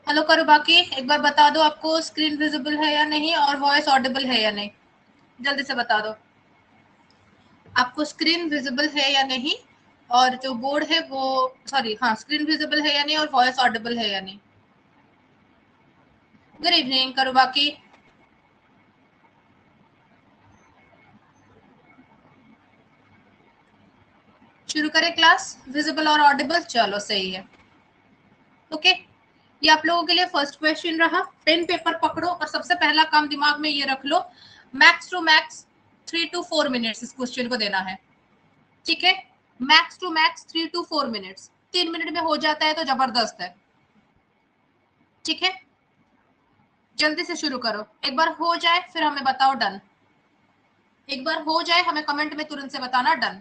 Hello करो बाकी, एक बार बता दो आपको स्क्रीन विजिबल है या नहीं और वॉइस ऑडिबल है या नहीं, जल्दी से बता दो आपको स्क्रीन विजिबल है या नहीं, और जो बोर्ड है वो सॉरी हाँ स्क्रीन विजिबल है या नहीं और वॉइस ऑडिबल है या नहीं। गुड इवनिंग करो बाकी। शुरू करें क्लास, विजिबल और ऑडिबल, चलो सही है। ओके, ये आप लोगों के लिए फर्स्ट क्वेश्चन रहा। पेन पेपर पकड़ो और सबसे पहला काम दिमाग में ये रख लो, max to max 3 to 4 minutes इस क्वेश्चन को देना है। ठीक है, max to max 3 to 4 minutes, 3 minute में हो जाता है तो जबरदस्त है। ठीक है, जल्दी से शुरू करो, एक बार हो जाए फिर हमें बताओ डन। एक बार हो जाए हमें कमेंट में तुरंत से बताना डन।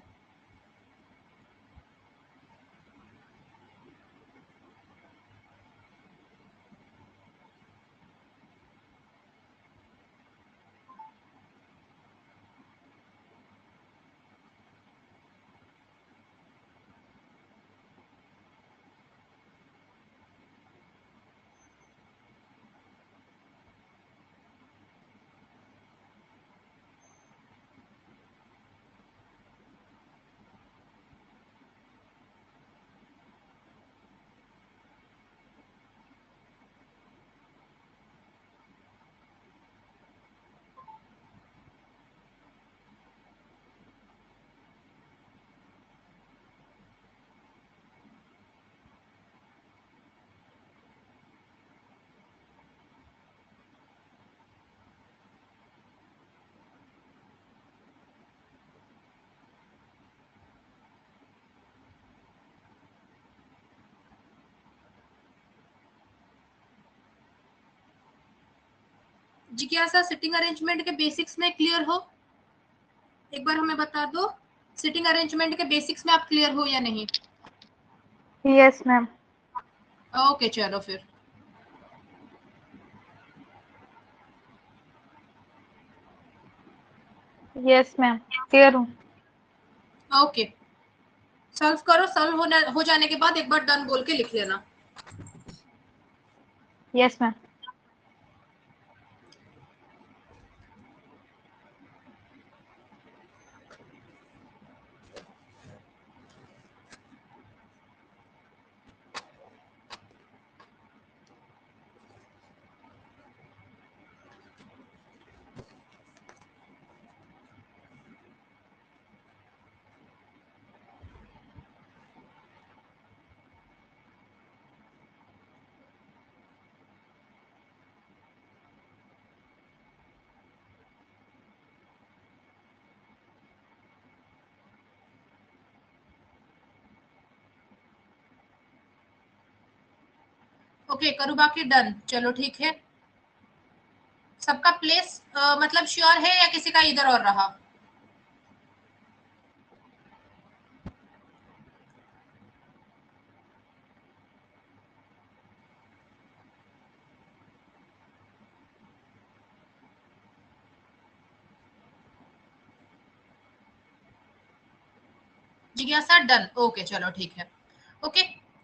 जिज्ञासा, सिटिंग अरेंजमेंट के बेसिक्स में क्लियर हो? एक बार हमें बता दो, सिटिंग अरेंजमेंट के बेसिक्स में आप क्लियर हो या नहीं? Yes ma'am. ओके चलो फिर। यस मैम, क्लियर हूँ। ओके, सॉल्व करो, सॉल्व हो जाने के बाद एक बार डन बोल के लिख लेना। Yes ma'am. ओके करो बाकी डन, चलो ठीक है। सबका प्लेस मतलब श्योर है या किसी का इधर और रहा? जिज्ञासा डन, ओके चलो ठीक है। ओके,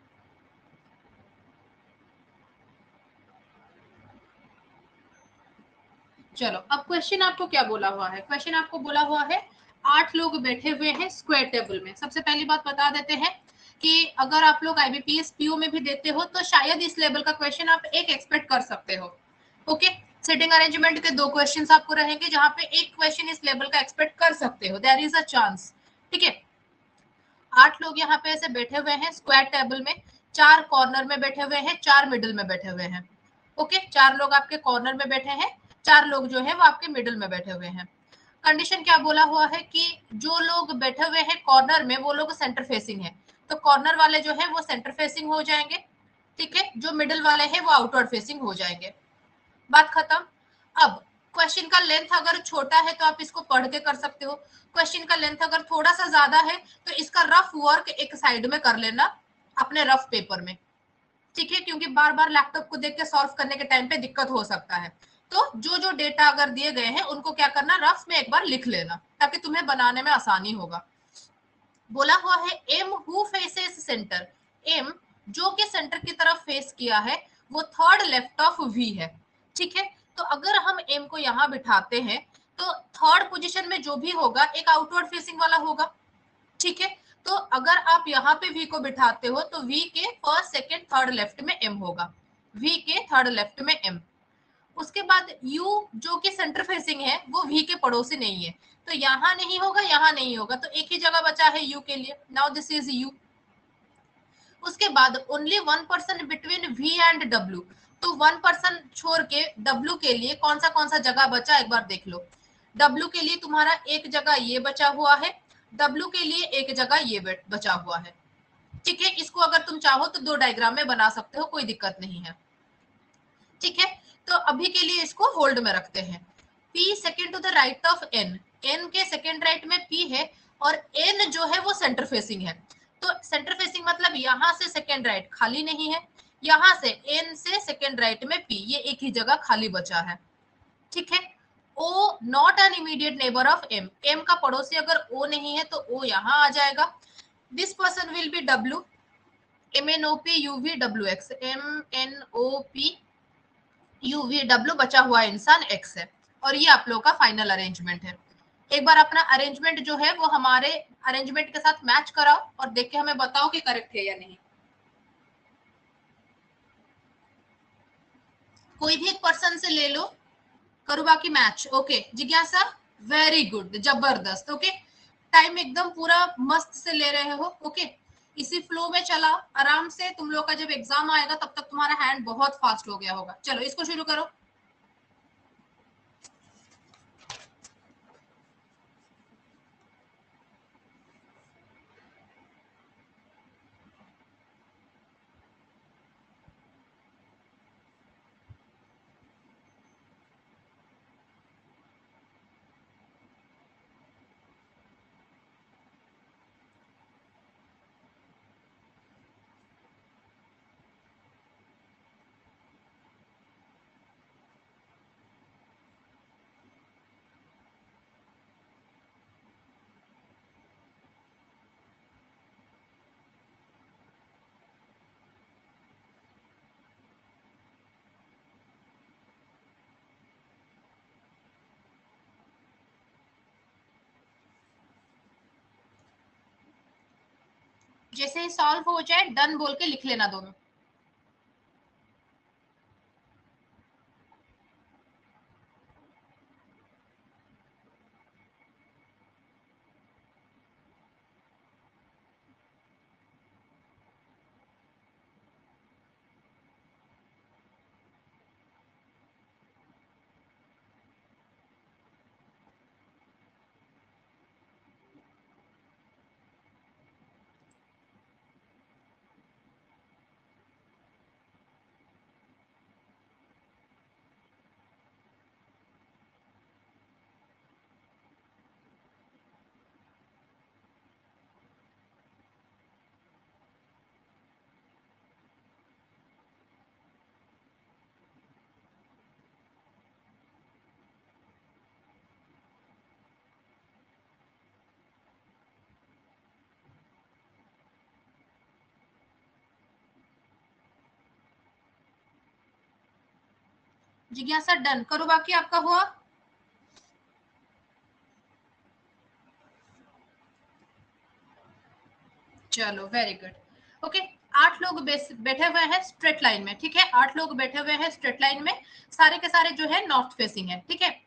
चलो अब क्वेश्चन आपको क्या बोला हुआ है। क्वेश्चन आपको बोला हुआ है 8 लोग बैठे हुए हैं स्क्वायर टेबल में। सबसे पहली बात बता देते हैं कि अगर आप लोग आईबीपीएस पीओ में भी देते हो तो शायद इस लेवल का क्वेश्चन आप एक एक्सपेक्ट कर सकते हो। ओके, सिटिंग अरेंजमेंट के 2 क्वेश्चंस आपको रहेंगे जहां पे एक क्वेश्चन इस लेवल का एक्सपेक्ट कर सकते हो, देयर इज अ चांस। ठीक है, 8 लोग यहाँ पे ऐसे बैठे हुए हैं स्क्वायर टेबल में, 4 कॉर्नर में बैठे हुए हैं, 4 मिडिल में बैठे हुए हैं। ओके, 4 लोग आपके कॉर्नर में बैठे हैं, 4 लोग जो है वो आपके मिडिल में बैठे हुए हैं। कंडीशन क्या बोला हुआ है कि जो लोग बैठे हुए हैं कॉर्नर में वो लोग सेंटर फेसिंग है, तो कॉर्नर वाले जो है वो सेंटर फेसिंग हो जाएंगे। ठीक है, जो मिडिल वाले हैं वो आउटवर्ड फेसिंग हो जाएंगे। बात खत्म। अब क्वेश्चन का लेंथ अगर छोटा है तो आप इसको पढ़ के कर सकते हो, क्वेश्चन का लेंथ अगर थोड़ा सा ज्यादा है तो इसका रफ वर्क एक साइड में कर लेना अपने रफ पेपर में। ठीक है, क्योंकि बार बार लैपटॉप को देख के सॉल्व करने के टाइम पे दिक्कत हो सकता है। तो जो जो डेटा अगर दिए गए हैं उनको क्या करना, रफ में एक बार लिख लेना ताकि तुम्हें बनाने में आसानी होगा। बोला हुआ है M who faces centre, M जो कि सेंटर की तरफ फेस किया है वो थर्ड लेफ्ट ऑफ वी है, ठीक है। तो अगर हम एम को यहाँ बिठाते हैं तो थर्ड पोजीशन में जो भी होगा एक आउटवर्ड फेसिंग वाला होगा, ठीक है। तो अगर आप यहाँ पे वी को बिठाते हो तो वी के फर्स्ट सेकेंड थर्ड लेफ्ट में एम होगा, वी के थर्ड लेफ्ट में एम। उसके बाद यू जो कि सेंटर फेसिंग है वो वी के पड़ोसी नहीं है, तो यहाँ नहीं होगा, यहाँ नहीं होगा, तो एक ही जगह बचा है यू के लिए। Now this is U. उसके बाद only one person between V and W, तो वन पर्सन छोड़ के डब्ल्यू के लिए कौन सा जगह बचा एक बार देख लो। डब्ल्यू के लिए तुम्हारा एक जगह ये बचा हुआ है, डब्ल्यू के लिए एक जगह ये बचा हुआ है, ठीक है। इसको अगर तुम चाहो तो दो डायग्राम में बना सकते हो, कोई दिक्कत नहीं है, ठीक है। तो अभी के लिए इसको होल्ड में रखते हैं। P second to the right of N, N के सेकेंड राइट में P है और N जो है वो सेंटर फेसिंग है। तो सेंटर फेसिंग मतलब यहाँ से सेकेंड राइट खाली नहीं है, यहाँ से N से सेकेंड राइट में P, ये एक ही जगह खाली बचा है, ठीक है। O not an immediate neighbour of M, M का पड़ोसी अगर O नहीं है तो O यहाँ आ जाएगा। This person will be W, MNOP UV WX, MNOP UVW बचा हुआ इंसान X है, और ये आप लोगों का फाइनल अरेंजमेंट है। एक बार अपना अरेंजमेंट जो है वो हमारे अरेंजमेंट के साथ मैच कराओ और देख के हमें बताओ कि करेक्ट है या नहीं। कोई भी एक पर्सन से ले लो, करो बाकी मैच। ओके जिज्ञासा, वेरी गुड, जबरदस्त। ओके टाइम एकदम पूरा मस्त से ले रहे हो। ओके इसी फ्लो में चला आराम से, तुम लोग का जब एग्जाम आएगा तब तक तुम्हारा हैंड बहुत फास्ट हो गया होगा। चलो इसको शुरू करो। जैसे ही सॉल्व हो जाए डन बोल के लिख लेना दोनों। जिज्ञासा डन करो बाकी आपका हुआ। चलो वेरी गुड। ओके 8 लोग बैठे हुए हैं स्ट्रेट लाइन में, ठीक है। 8 लोग बैठे हुए हैं स्ट्रेट लाइन में, सारे के सारे जो है नॉर्थ फेसिंग है, ठीक है।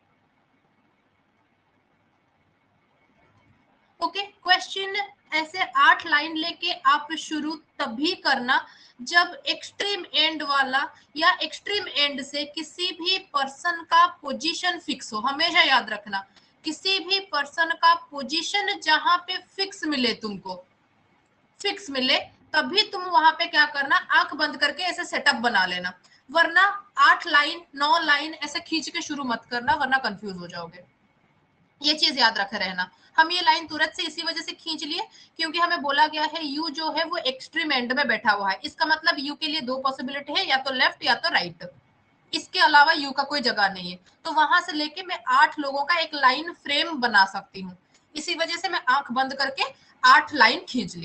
ओके क्वेश्चन ऐसे 8 लाइन लेके आप शुरू तभी करना जब एक्सट्रीम एंड वाला या एक्सट्रीम एंड से किसी भी पर्सन का पोजीशन फिक्स हो। हमेशा याद रखना किसी भी पर्सन का पोजीशन जहां पे फिक्स मिले, तुमको फिक्स मिले तभी तुम वहां पे क्या करना, आंख बंद करके ऐसे सेटअप बना लेना, वरना 8 लाइन 9 लाइन ऐसे खींच के शुरू मत करना, वरना कंफ्यूज हो जाओगे। ये चीज याद रखे रहना। हम ये लाइन तुरंत से इसी वजह से खींच लिए क्योंकि हमें बोला गया है यू जो है वो एक्सट्रीम एंड में बैठा हुआ है, इसका मतलब यू के लिए 2 पॉसिबिलिटी है, या तो लेफ्ट या तो राइट, इसके अलावा यू का कोई जगह नहीं है। तो वहां से लेके मैं 8 लोगों का एक लाइन फ्रेम बना सकती हूँ, इसी वजह से मैं आंख बंद करके 8 लाइन खींच ली।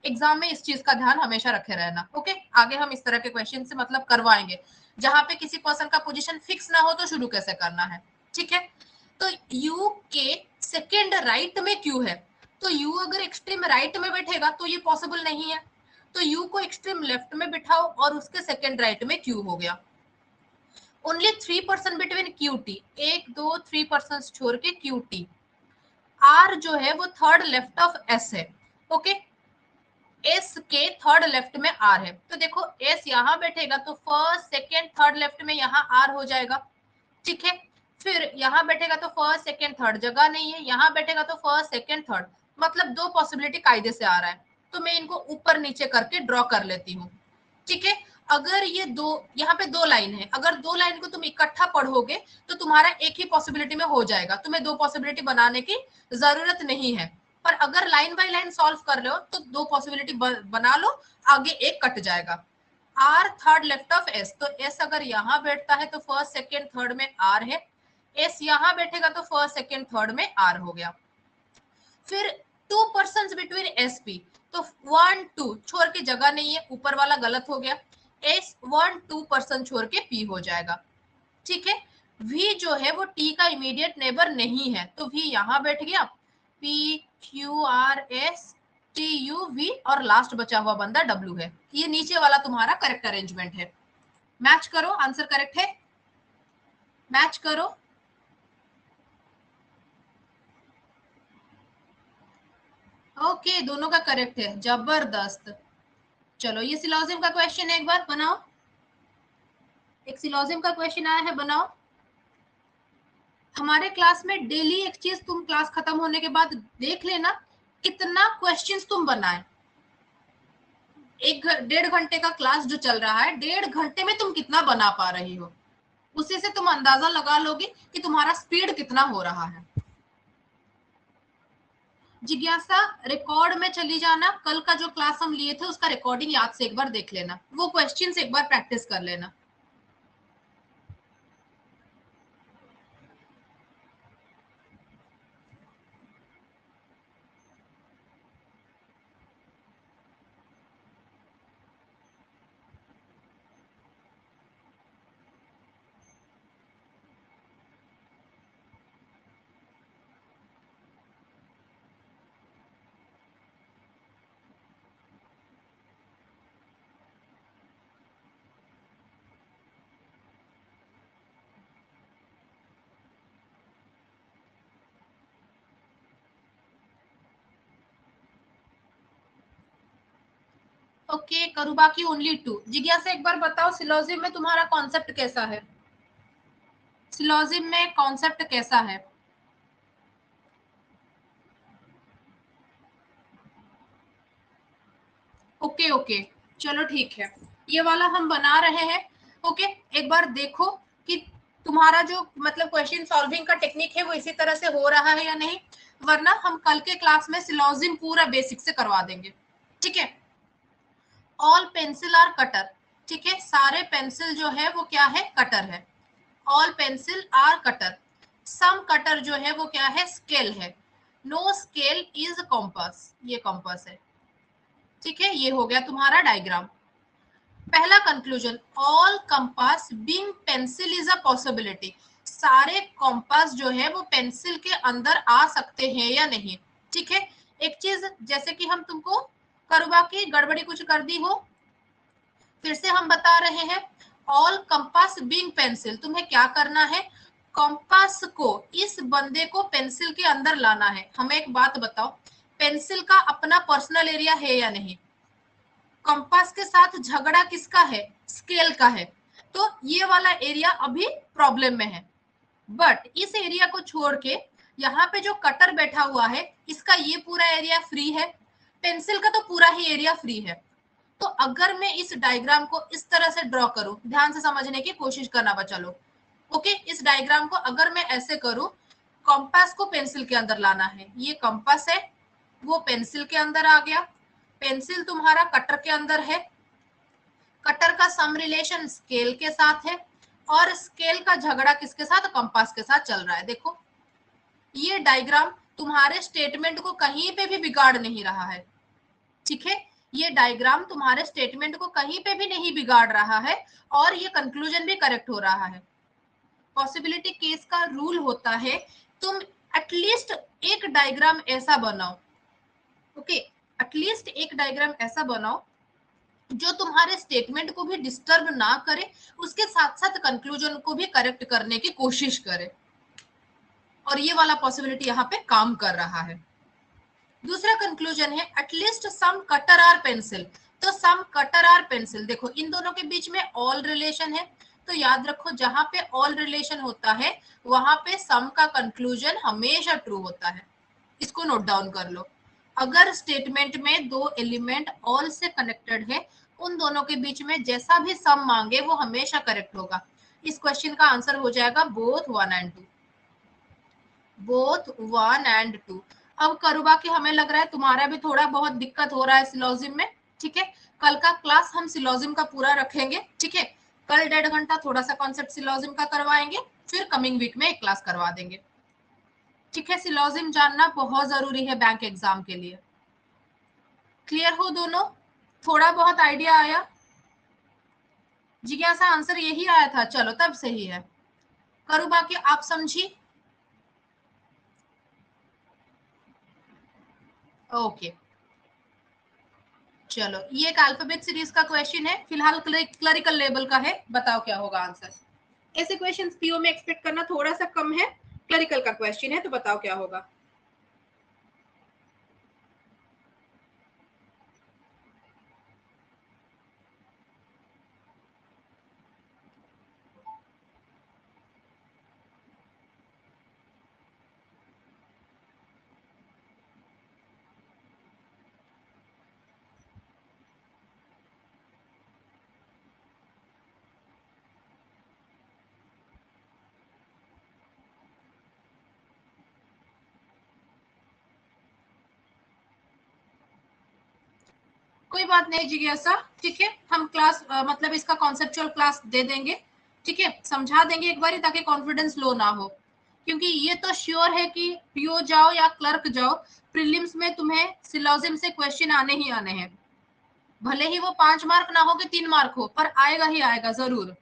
एग्जाम में इस चीज का ध्यान हमेशा रखे रहना। ओके, आगे हम इस तरह के क्वेश्चन से मतलब करवाएंगे जहां पे किसी पर्सन का पोजीशन फिक्स ना हो तो शुरू कैसे करना है। ठीक है, तो यू के सेकेंड राइट में क्यू है, तो यू अगर एक्सट्रीम राइट में बैठेगा तो ये पॉसिबल नहीं है, तो यू को एक्सट्रीम लेफ्ट में बिठाओ और उसके सेकेंड राइट में क्यू हो गया। ओनली 3% बिटवीन क्यू टी, 1 2 3 छोड़ के क्यू टी। आर जो है वो थर्ड लेफ्ट ऑफ एस है। ओके, एस के थर्ड लेफ्ट में आर है, तो देखो एस यहां बैठेगा तो फर्स्ट सेकेंड थर्ड लेफ्ट में यहां आर हो जाएगा। ठीक है, फिर यहां बैठेगा तो फर्स्ट सेकेंड थर्ड जगह नहीं है, यहां बैठेगा तो फर्स्ट सेकेंड थर्ड, मतलब दो पॉसिबिलिटी कायदे से आ रहा है, तो मैं इनको ऊपर नीचे करके ड्रॉ कर लेती हूँ। ठीक है, अगर ये दो, यहाँ पे 2 लाइन है, अगर 2 लाइन को तुम इकट्ठा पढ़ोगे तो तुम्हारा एक ही पॉसिबिलिटी में हो जाएगा, तुम्हें 2 पॉसिबिलिटी बनाने की जरूरत नहीं है। पर अगर लाइन बाय लाइन सॉल्व कर लो तो 2 पॉसिबिलिटी बना लो, आगे एक कट जाएगा। R third left of S, तो एस अगर यहाँ बैठता है तो फर्स्ट सेकेंड थर्ड में आर है, एस यहाँ बैठेगा तो फर्स्ट सेकेंड थर्ड में आर हो गया। फिर 2 पर्सन बिटवीन एस पी, तो 1 2 छोड़ के जगह नहीं है, ऊपर वाला गलत हो गया, एस 1 2 पर्सन छोड़ के पी हो जाएगा। ठीक है, वी जो है वो टी का इमीडिएट नेबर नहीं है, तो वी यहां बैठ गया, P Q R S T U V, और लास्ट बचा हुआ बंदा डब्ल्यू है। ये नीचे वाला तुम्हारा करेक्ट अरेंजमेंट है। मैच करो, आंसर करेक्ट है, मैच करो। ओके, दोनों का करेक्ट है, जबरदस्त। चलो ये सिलोजिम का क्वेश्चन है, एक बार बनाओ। एक सिलोजिम का क्वेश्चन आया है, बनाओ। हमारे क्लास में डेली एक चीज तुम क्लास खत्म होने के बाद देख लेना, कितना क्वेश्चंस तुम बनाए। 1-1.5 घंटे का क्लास जो चल रहा है, 1.5 घंटे में तुम कितना बना पा रही हो, उसी से तुम अंदाजा लगा लोगे कि तुम्हारा स्पीड कितना हो रहा है। जिज्ञासा, रिकॉर्ड में चली जाना, कल का जो क्लास हम लिए थे उसका रिकॉर्डिंग याद से एक बार देख लेना, वो क्वेश्चंस एक बार प्रैक्टिस कर लेना। ओके, करूँ बाकी ओनली 2। जिज्ञासा एक बार बताओ सिलोजिम में तुम्हारा कॉन्सेप्ट कैसा है, सिलोजिम में कॉन्सेप्ट कैसा है। ओके ओके, चलो ठीक है, ये वाला हम बना रहे हैं। ओके, एक बार देखो कि तुम्हारा जो मतलब क्वेश्चन सॉल्विंग का टेक्निक है वो इसी तरह से हो रहा है या नहीं, वरना हम कल के क्लास में सिलोजिम पूरा बेसिक से करवा देंगे। ठीक है, ऑल पेंसिल आर कटर, ठीक है, सारे पेंसिल जो है वो क्या है, कटर है। All pencil are cutter, some cutter जो है वो क्या है, स्केल है। नो स्केल इज कॉम्पास, ये कॉम्पास है। ठीक है, ये हो गया तुम्हारा डायग्राम। पहला conclusion, all compass being pencil is a possibility, सारे कंपास जो है वो पेंसिल के अंदर आ सकते हैं या नहीं। ठीक है, एक चीज जैसे कि हम तुमको करवा की गड़बड़ी कुछ कर दी हो, फिर से हम बता रहे हैं, ऑल कंपास बीइंग पेंसिल, तुम्हें क्या करना है, कंपास को, इस बंदे को पेंसिल के अंदर लाना है। हमें एक बात बताओ, पेंसिल का अपना पर्सनल एरिया है या नहीं, कंपास के साथ झगड़ा किसका है, स्केल का है, तो ये वाला एरिया अभी प्रॉब्लम में है। बट इस एरिया को छोड़ के यहाँ पे जो कटर बैठा हुआ है इसका ये पूरा एरिया फ्री है, पेंसिल का तो पूरा ही एरिया फ्री है। तो अगर मैं इस डायग्राम को इस तरह से ड्रॉ करूं, ध्यान से समझने की कोशिश करना बच्चा लोग। ओके, इस डायग्राम को अगर मैं ऐसे करूं, कंपास को पेंसिल के अंदर लाना है, ये कंपास है वो पेंसिल के अंदर आ गया, पेंसिल तुम्हारा कटर के अंदर है, कटर का सम रिलेशन स्केल के साथ है, और स्केल का झगड़ा किसके साथ, कंपास के साथ चल रहा है। देखो ये डायग्राम तुम्हारे स्टेटमेंट को कहीं पे भी बिगाड़ नहीं रहा है। ठीक है, ये डायग्राम तुम्हारे स्टेटमेंट को कहीं पे भी नहीं बिगाड़ रहा है और ये कंक्लूजन भी करेक्ट हो रहा है। पॉसिबिलिटी केस का रूल होता है तुम एटलीस्ट एक डायग्राम ऐसा बनाओ, ओके, एटलीस्ट एक डायग्राम ऐसा बनाओ जो तुम्हारे स्टेटमेंट को भी डिस्टर्ब ना करे, उसके साथ साथ कंक्लूजन को भी करेक्ट करने की कोशिश करे, और ये वाला पॉसिबिलिटी यहाँ पे काम कर रहा है। दूसरा कंक्लूजन है at least some cutter are pencil. तो सम कटर आर पेंसिल, देखो इन दोनों के बीच में ऑल रिलेशन है, तो याद रखो जहां पे ऑल रिलेशन होता है वहां पे सम का कंक्लूजन हमेशा ट्रू होता है। इसको नोट डाउन कर लो। अगर स्टेटमेंट में दो एलिमेंट ऑल से कनेक्टेड है, उन दोनों के बीच में जैसा भी सम मांगे वो हमेशा करेक्ट होगा। इस क्वेश्चन का आंसर हो जाएगा बोथ 1 एंड 2, बोथ 1 एंड 2। अब करुबा कि हमें लग रहा है तुम्हारा भी थोड़ा बहुत दिक्कत हो रहा है सिलोजिम में, ठीक है। कल का क्लास हम सिलोजिम का पूरा रखेंगे, ठीक है। कल 1.5 घंटा थोड़ा सा कॉन्सेप्ट सिलोजिम का करवाएंगे, फिर कमिंग वीक में एक क्लास करवा देंगे, ठीक है। सिलोजिम जानना बहुत जरूरी है बैंक एग्जाम के लिए। क्लियर हो दोनों? थोड़ा बहुत आइडिया आया? जिज्ञासा आंसर यही आया था, चलो तब सही है। करुबा कि आप समझी? ओके चलो, ये एक अल्फाबेट सीरीज का क्वेश्चन है, फिलहाल क्लरिकल लेवल का है, बताओ क्या होगा आंसर। ऐसे क्वेश्चंस पीओ में एक्सपेक्ट करना थोड़ा सा कम है, क्लरिकल का क्वेश्चन है, तो बताओ क्या होगा। कोई बात नहीं जिज्ञासा, ठीक है, हम क्लास मतलब इसका कॉन्सेप्चुअल क्लास दे देंगे, ठीक है, समझा देंगे एक बार ताकि कॉन्फिडेंस लो ना हो, क्योंकि ये तो श्योर है कि पीओ जाओ या क्लर्क जाओ, प्रीलिम्स में तुम्हें सिलोजिम से क्वेश्चन आने ही आने हैं, भले ही वो 5 मार्क ना हो कि 3 मार्क हो, पर आएगा ही आएगा जरूर।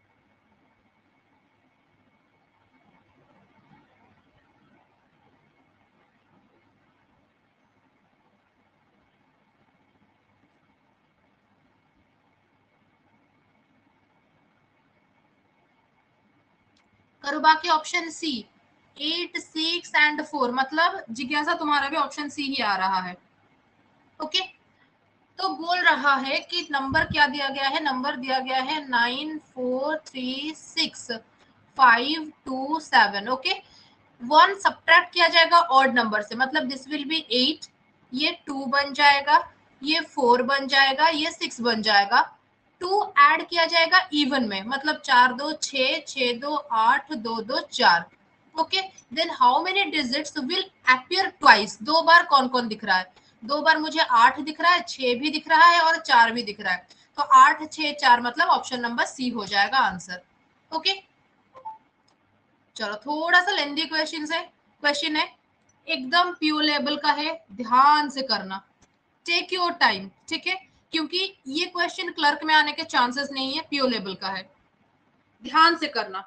करुबा के ऑप्शन सी 8, 6 एंड 4, मतलब जिज्ञासा तुम्हारा भी ऑप्शन सी ही आ रहा है, ओके। तो बोल रहा है कि नंबर क्या दिया गया है, नंबर दिया गया है 9, 4, 3, 6, 5, 2, 7, ओके। 1 सब्ट्रैक्ट किया जाएगा ऑड नंबर से, मतलब दिस विल बी 8, ये 2 बन जाएगा, ये 4 बन जाएगा, ये 6 बन जाएगा। 2 ऐड किया जाएगा इवन में, मतलब 4 2 6, 6 2 8, 2 2 4, okay. Then how many digits will appear twice, दो बार कौन कौन दिख रहा है, दो बार मुझे 8 दिख रहा है, 6 भी दिख रहा है और 4 भी दिख रहा है, तो 8 6 4 मतलब ऑप्शन नंबर सी हो जाएगा आंसर, ओके। चलो थोड़ा सा लेंदी क्वेश्चन है, एकदम प्योर लेवल का है, ध्यान से करना, टेक योर टाइम, ठीक है, क्योंकि ये क्वेश्चन क्लर्क में आने के चांसेस नहीं है, प्योर लेवल का है, ध्यान से करना।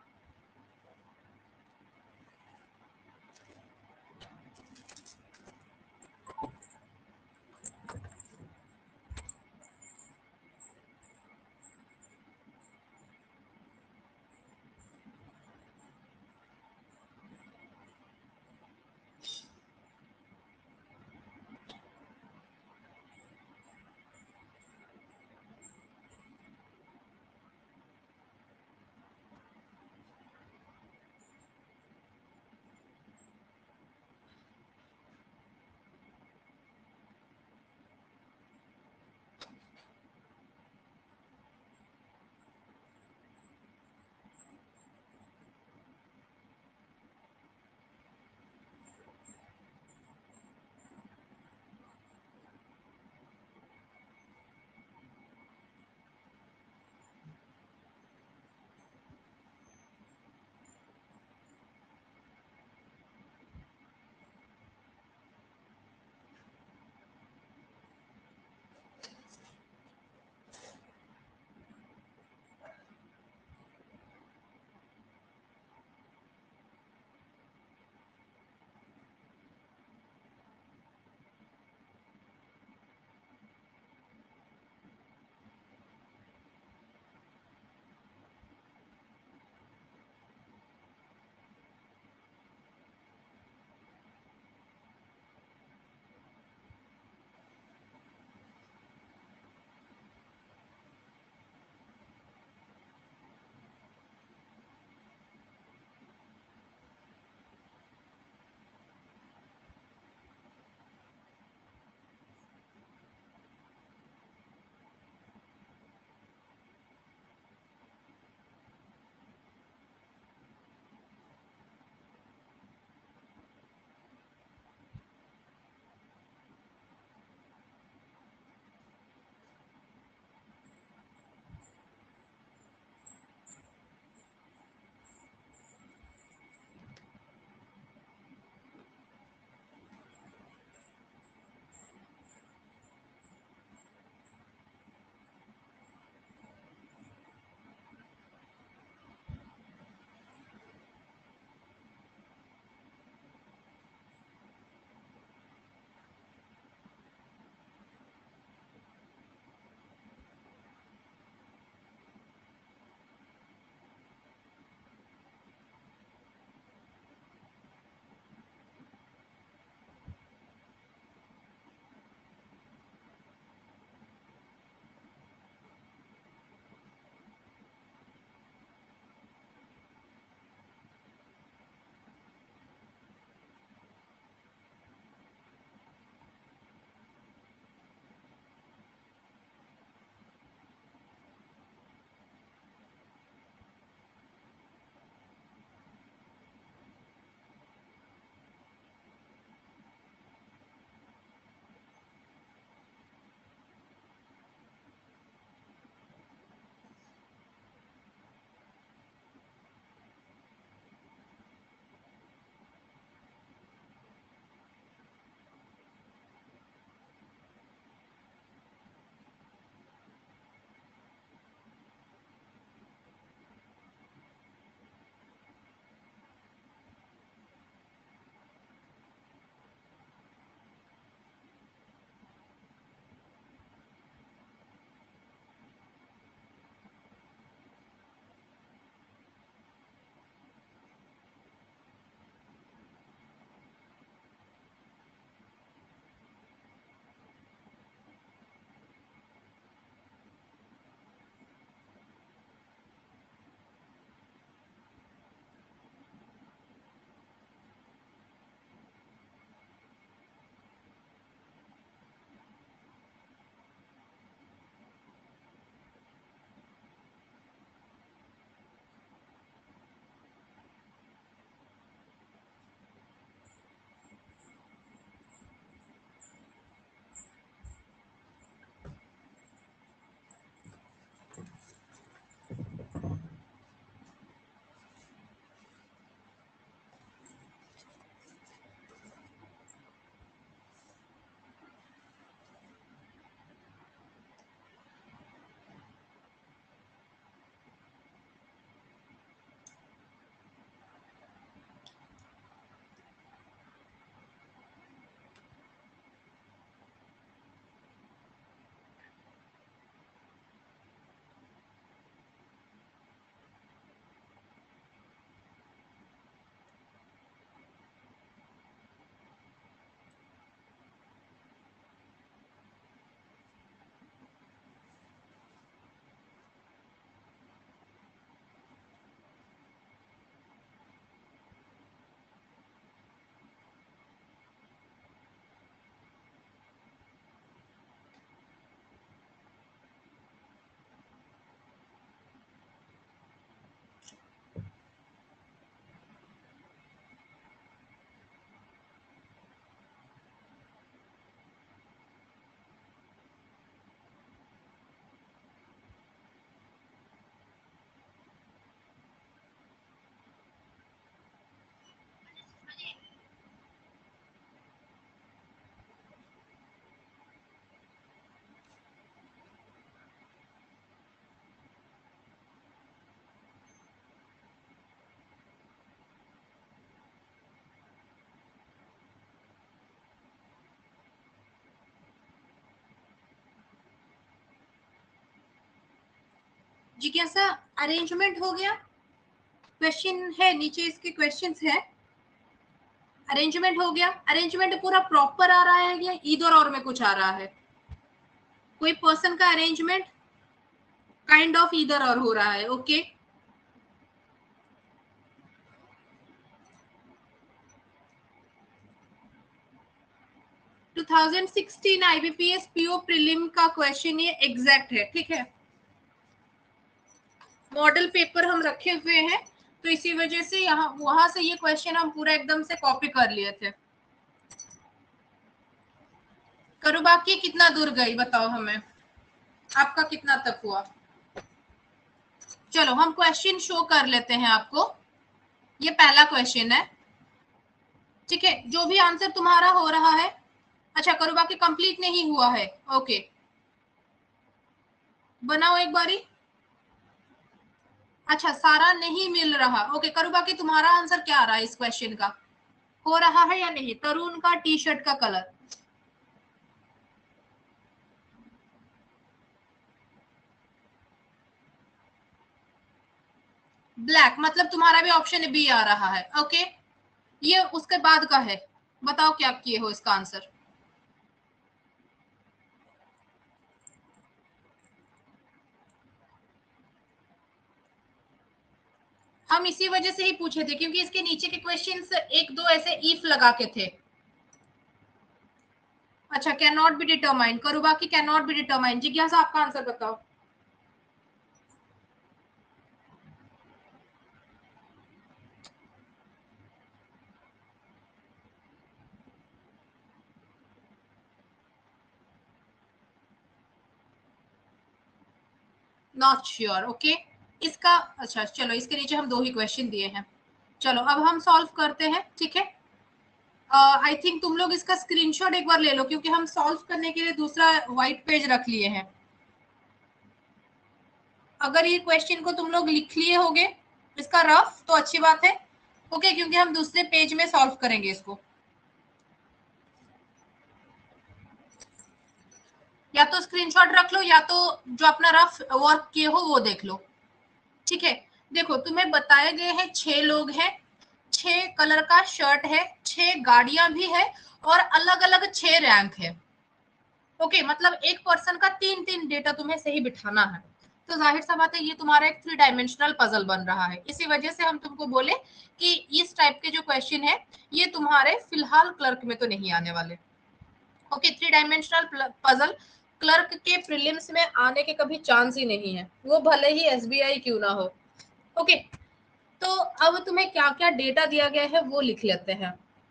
जिज्ञासा अरेंजमेंट हो गया? क्वेश्चन है नीचे, इसके क्वेश्चंस है। अरेंजमेंट हो गया? अरेंजमेंट पूरा प्रॉपर आ रहा है या इधर और में कुछ आ रहा है? कोई पर्सन का अरेंजमेंट काइंड ऑफ इधर और हो रहा है। Okay, okay? 2016 IBPS PO prelim का क्वेश्चन ये एग्जैक्ट है, ठीक है। मॉडल पेपर हम रखे हुए हैं, तो इसी वजह से यहाँ वहां से ये क्वेश्चन हम पूरा एकदम से कॉपी कर लिए थे। करो बाकी कितना दूर गई बताओ हमें, आपका कितना तक हुआ? चलो हम क्वेश्चन शो कर लेते हैं आपको। ये पहला क्वेश्चन है, ठीक है। जो भी आंसर तुम्हारा हो रहा है, अच्छा करो बाकी कंप्लीट नहीं हुआ है, ओके बनाओ एक बारी। अच्छा सारा नहीं मिल रहा, ओके करो बाकी तुम्हारा आंसर क्या आ रहा है इस क्वेश्चन का, हो रहा है या नहीं? तरुण का टी शर्ट का कलर ब्लैक, मतलब तुम्हारा भी ऑप्शन बी आ रहा है, ओके। ये उसके बाद का है, बताओ क्या किए हो इसका आंसर। हम इसी वजह से ही पूछे थे क्योंकि इसके नीचे के क्वेश्चंस एक दो ऐसे इफ लगा के थे। अच्छा कैन नॉट बी डिटरमाइंड, करो बाकी कैन नॉट बी डिटरमाइंड। जिज्ञासा आपका आंसर बताओ। Not sure, okay. इसका अच्छा चलो, इसके नीचे हम दो ही क्वेश्चन दिए हैं। चलो अब हम सॉल्व करते हैं, ठीक है। आई थिंक तुम लोग इसका स्क्रीनशॉट एक बार ले लो क्योंकि हम सॉल्व करने के लिए दूसरा व्हाइट पेज रख लिए हैं। अगर ये क्वेश्चन को तुम लोग लिख लिए होगे इसका रफ तो अच्छी बात है, ओके क्योंकि हम दूसरे पेज में सॉल्व करेंगे इसको। या तो स्क्रीनशॉट रख लो या तो जो अपना रफ वर्क किए हो वो देख लो, ठीक है। देखो तुम्हें बताए गए हैं 6 लोग हैं, 6 कलर का शर्ट है, 6 गाड़ियां भी है और अलग अलग 6 रैंक है, ओके मतलब एक पर्सन का 3-3 डेटा तुम्हें सही बिठाना है। तो जाहिर सा बात है ये तुम्हारा एक 3 डायमेंशनल पजल बन रहा है। इसी वजह से हम तुमको बोले कि इस टाइप के जो क्वेश्चन है ये तुम्हारे फिलहाल क्लर्क में तो नहीं आने वाले, ओके। 3 डायमेंशनल पजल क्लर्क के प्रीलिम्स में आने के कभी चांस ही नहीं है, वो भले ही एसबीआई क्यों ना हो, ओके। तो अब तुम्हें क्या क्या डेटा दिया गया है वो लिख लेते हैं।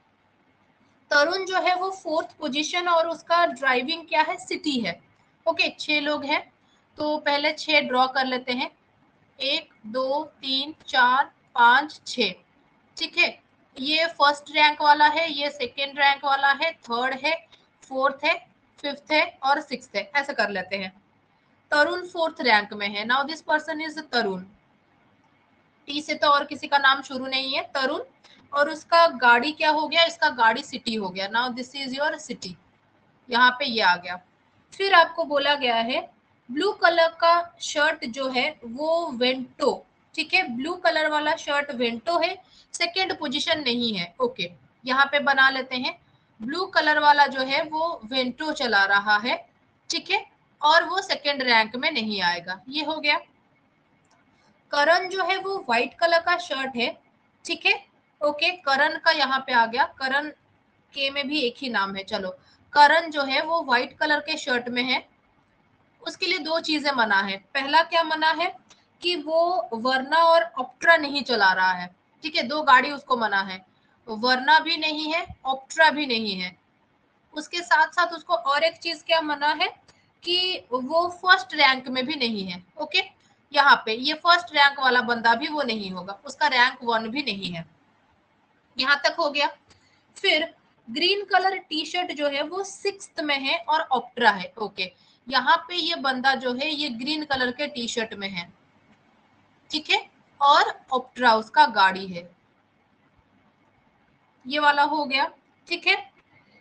तरुण जो है वो 4th पोजीशन और उसका ड्राइविंग क्या है, सिटी है, ओके। 6 लोग हैं तो पहले 6 ड्रॉ कर लेते हैं, 1 2 3 4 5 6, ठीक है। ये फर्स्ट रैंक वाला है, ये सेकेंड रैंक वाला है, थर्ड है, फोर्थ है, फिफ्थ है और सिक्स्थ है, ऐसे कर लेते हैं। तरुण 4th रैंक में है, now this person is Tarun. T से तो और किसी का नाम शुरू नहीं है, तरुण। और उसका गाड़ी क्या हो गया, इसका गाड़ी सिटी हो गया, now this is your city, यहाँ पे ये आ गया। फिर आपको बोला गया है ब्लू कलर का शर्ट जो है वो वेंटो, ठीक है। ब्लू कलर वाला शर्ट वेंटो है, सेकेंड पोजीशन नहीं है, ओके। यहाँ पे बना लेते हैं ब्लू कलर वाला जो है वो वेंटो चला रहा है, ठीक है, और वो सेकेंड रैंक में नहीं आएगा, ये हो गया। करण जो है वो व्हाइट कलर का शर्ट है, ठीक है, ओके। करण का यहाँ पे आ गया, करण के में भी एक ही नाम है, चलो। करण जो है वो व्हाइट कलर के शर्ट में है, उसके लिए दो चीजें मना है। पहला क्या मना है कि वो वरना और ऑप्ट्रा नहीं चला रहा है, ठीक है, दो गाड़ी उसको मना है, वरना भी नहीं है, ऑप्ट्रा भी नहीं है। उसके साथ साथ उसको और एक चीज क्या मना है कि वो फर्स्ट रैंक में भी नहीं है, ओके। यहाँ पे ये फर्स्ट रैंक वाला बंदा भी वो नहीं होगा, उसका रैंक 1 भी नहीं है, यहाँ तक हो गया। फिर ग्रीन कलर टी शर्ट जो है वो 6th में है और ऑप्ट्रा है, ओके। यहाँ पे ये बंदा जो है ये ग्रीन कलर के टी शर्ट में है, ठीक है, और ऑप्ट्रा उसका गाड़ी है, ये वाला हो गया, ठीक है।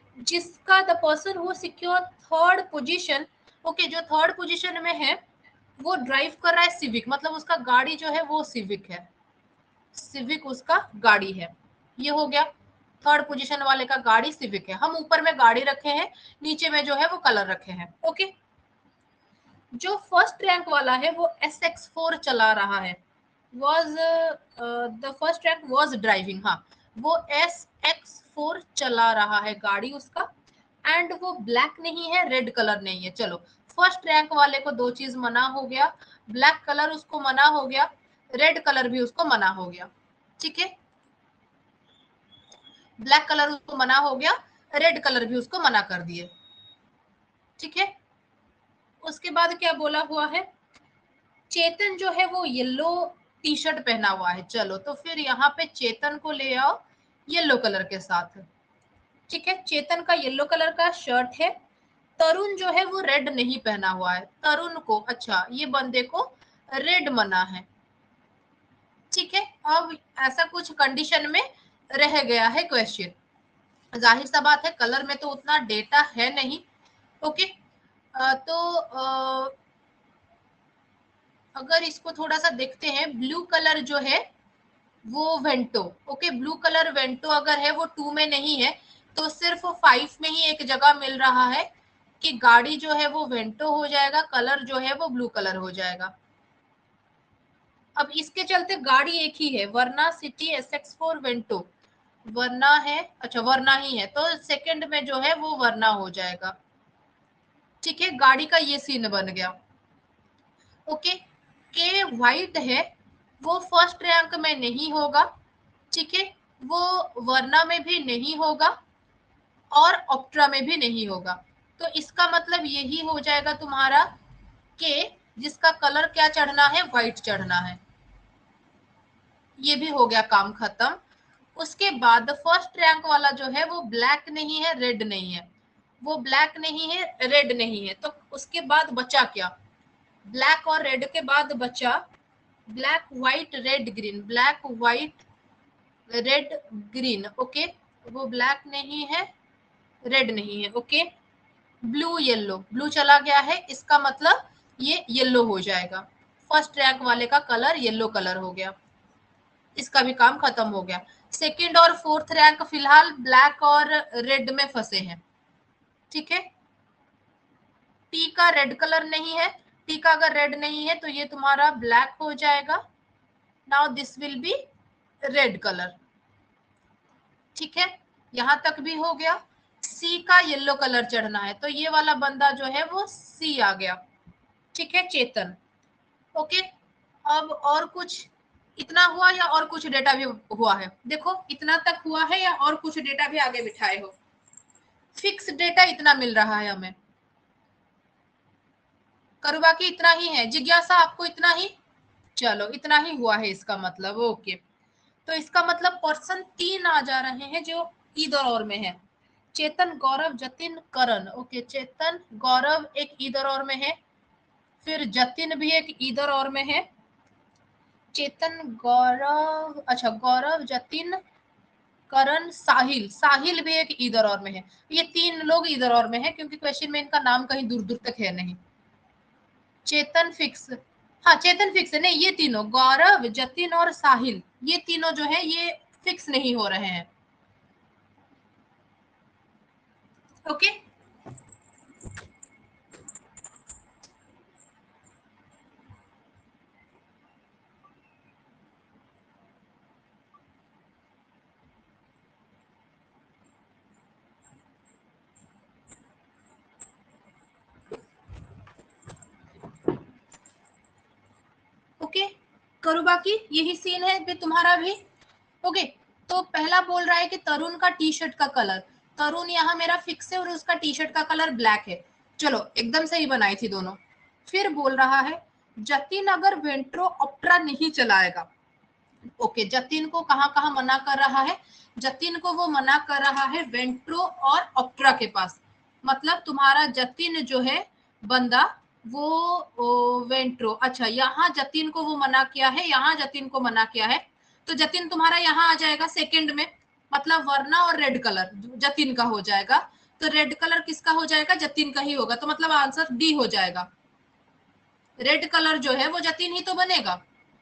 जिसका the person who secure 3rd position, okay, जो 3rd पोजीशन में है वो ड्राइव कर रहा है सिविक, मतलब उसका गाड़ी जो है वो सिविक है, सिविक उसका गाड़ी है। ये हो गया, थर्ड पोजीशन वाले का गाड़ी सिविक है। हम ऊपर में गाड़ी रखे हैं, नीचे में जो है वो कलर रखे हैं। ओके, जो फर्स्ट रैंक वाला है वो SX4 चला रहा है, was the first rank was driving, हाँ वो SX4 चला रहा है गाड़ी उसका, एंड वो ब्लैक नहीं है, रेड कलर नहीं है। चलो, फर्स्ट रैंक वाले को दो चीज मना हो गया, ब्लैक कलर उसको मना हो गया, रेड कलर भी उसको मना हो गया। ठीक है, ब्लैक कलर उसको मना हो गया, रेड कलर भी उसको मना कर दिए। ठीक है, उसके बाद क्या बोला हुआ है, चेतन जो है वो येलो टी शर्ट पहना हुआ है। चलो, तो फिर यहाँ पे चेतन को ले आओ येलो कलर के साथ। ठीक है, चेतन का येलो कलर का शर्ट है। तरुण जो है वो रेड नहीं पहना हुआ है, तरुण को, अच्छा ये बंदे को रेड मना है। ठीक है, अब ऐसा कुछ कंडीशन में रह गया है क्वेश्चन। जाहिर सा बात है, कलर में तो उतना डेटा है नहीं। ओके, तो अगर इसको थोड़ा सा देखते हैं, ब्लू कलर जो है वो Vento. Okay, blue colour Vento अगर है वो 2 में नहीं है, तो सिर्फ 5 में ही एक जगह मिल रहा है कि गाड़ी जो है वो वेंटो हो जाएगा, कलर जो है वो ब्लू कलर हो जाएगा। अब इसके चलते गाड़ी एक ही है, वरना सिटी SX4 वेंटो, वरना है, अच्छा वरना ही है, तो सेकंड में जो है वो वरना हो जाएगा। ठीक है, गाड़ी का ये सीन बन गया। ओके, के व्हाइट है, वो फर्स्ट रैंक में नहीं होगा। ठीक है, वो वरना में भी नहीं होगा और ऑप्ट्रा में भी नहीं होगा। तो इसका मतलब यही हो जाएगा तुम्हारा के जिसका कलर क्या चढ़ना है, व्हाइट चढ़ना है। ये भी हो गया काम खत्म। उसके बाद फर्स्ट रैंक वाला जो है वो ब्लैक नहीं है, रेड नहीं है, वो ब्लैक नहीं है, रेड नहीं है, तो उसके बाद बचा क्या, ब्लैक और रेड के बाद बचा black white red green, black white red green. Okay, वो ब्लैक नहीं है, रेड नहीं है। ओके, ब्लू येलो, ब्लू चला गया है, इसका मतलब ये येलो हो जाएगा। फर्स्ट रैंक वाले का कलर येलो कलर हो गया, इसका भी काम खत्म हो गया। सेकंड और फोर्थ रैंक फिलहाल ब्लैक और रेड में फंसे हैं। ठीक है, टी का रेड कलर नहीं है, टी का अगर रेड नहीं है तो ये तुम्हारा ब्लैक हो जाएगा। Now this will be red colour. ठीक है, यहां तक भी हो गया। सी का येलो कलर चढ़ना है, तो ये वाला बंदा जो है वो सी आ गया। ठीक है, चेतन। ओके, अब और कुछ इतना हुआ या और कुछ डेटा भी हुआ है, देखो इतना तक हुआ है या और कुछ डेटा भी आगे बिठाए हो। फिक्स डेटा इतना मिल रहा है हमें, करुबा की इतना ही है, जिज्ञासा आपको इतना ही, चलो इतना ही हुआ है इसका मतलब। ओके, तो इसका मतलब पर्सन 3 आ जा रहे हैं जो इधर और में है, चेतन गौरव जतिन करण। ओके, चेतन गौरव एक इधर और में है, फिर जतिन भी एक इधर और में है, चेतन गौरव, अच्छा गौरव जतिन करण साहिल, साहिल भी एक इधर और में है। ये 3 लोग इधर और में है क्योंकि क्वेश्चन में इनका नाम कहीं दूर दूर तक है नहीं। चेतन फिक्स, हाँ चेतन फिक्स है नहीं, ये तीनों गौरव जतिन और साहिल, ये तीनों जो है ये फिक्स नहीं हो रहे हैं। ओके, ओके, करो बाकी, यही सीन है भी तुम्हारा भी। ओके, तो पहला बोल रहा है कि तरुण का टी शर्ट का कलर, तरुण यहाँ मेरा फिक्स है और उसका टी शर्ट का कलर ब्लैक है। चलो एकदम सही बनाई थी दोनों। फिर बोल रहा है जतिन अगर वेंट्रो ऑप्ट्रा नहीं चलाएगा। ओके, जतिन को कहाँ कहाँ मना कर रहा है, जतिन को वो मना कर रहा है वेंट्रो और ऑप्ट्रा के पास, मतलब तुम्हारा जतिन जो है बंदा वो वेंट्रो, अच्छा यहाँ जतिन को वो मना किया है, यहाँ जतिन को मना किया है, तो जतिन तुम्हारा यहाँ आ जाएगा सेकंड में, मतलब वरना और रेड कलर जतिन का हो जाएगा, तो रेड कलर किसका हो जाएगा, जतिन का ही होगा, तो मतलब आंसर डी हो जाएगा। रेड कलर जो है वो जतिन ही तो बनेगा,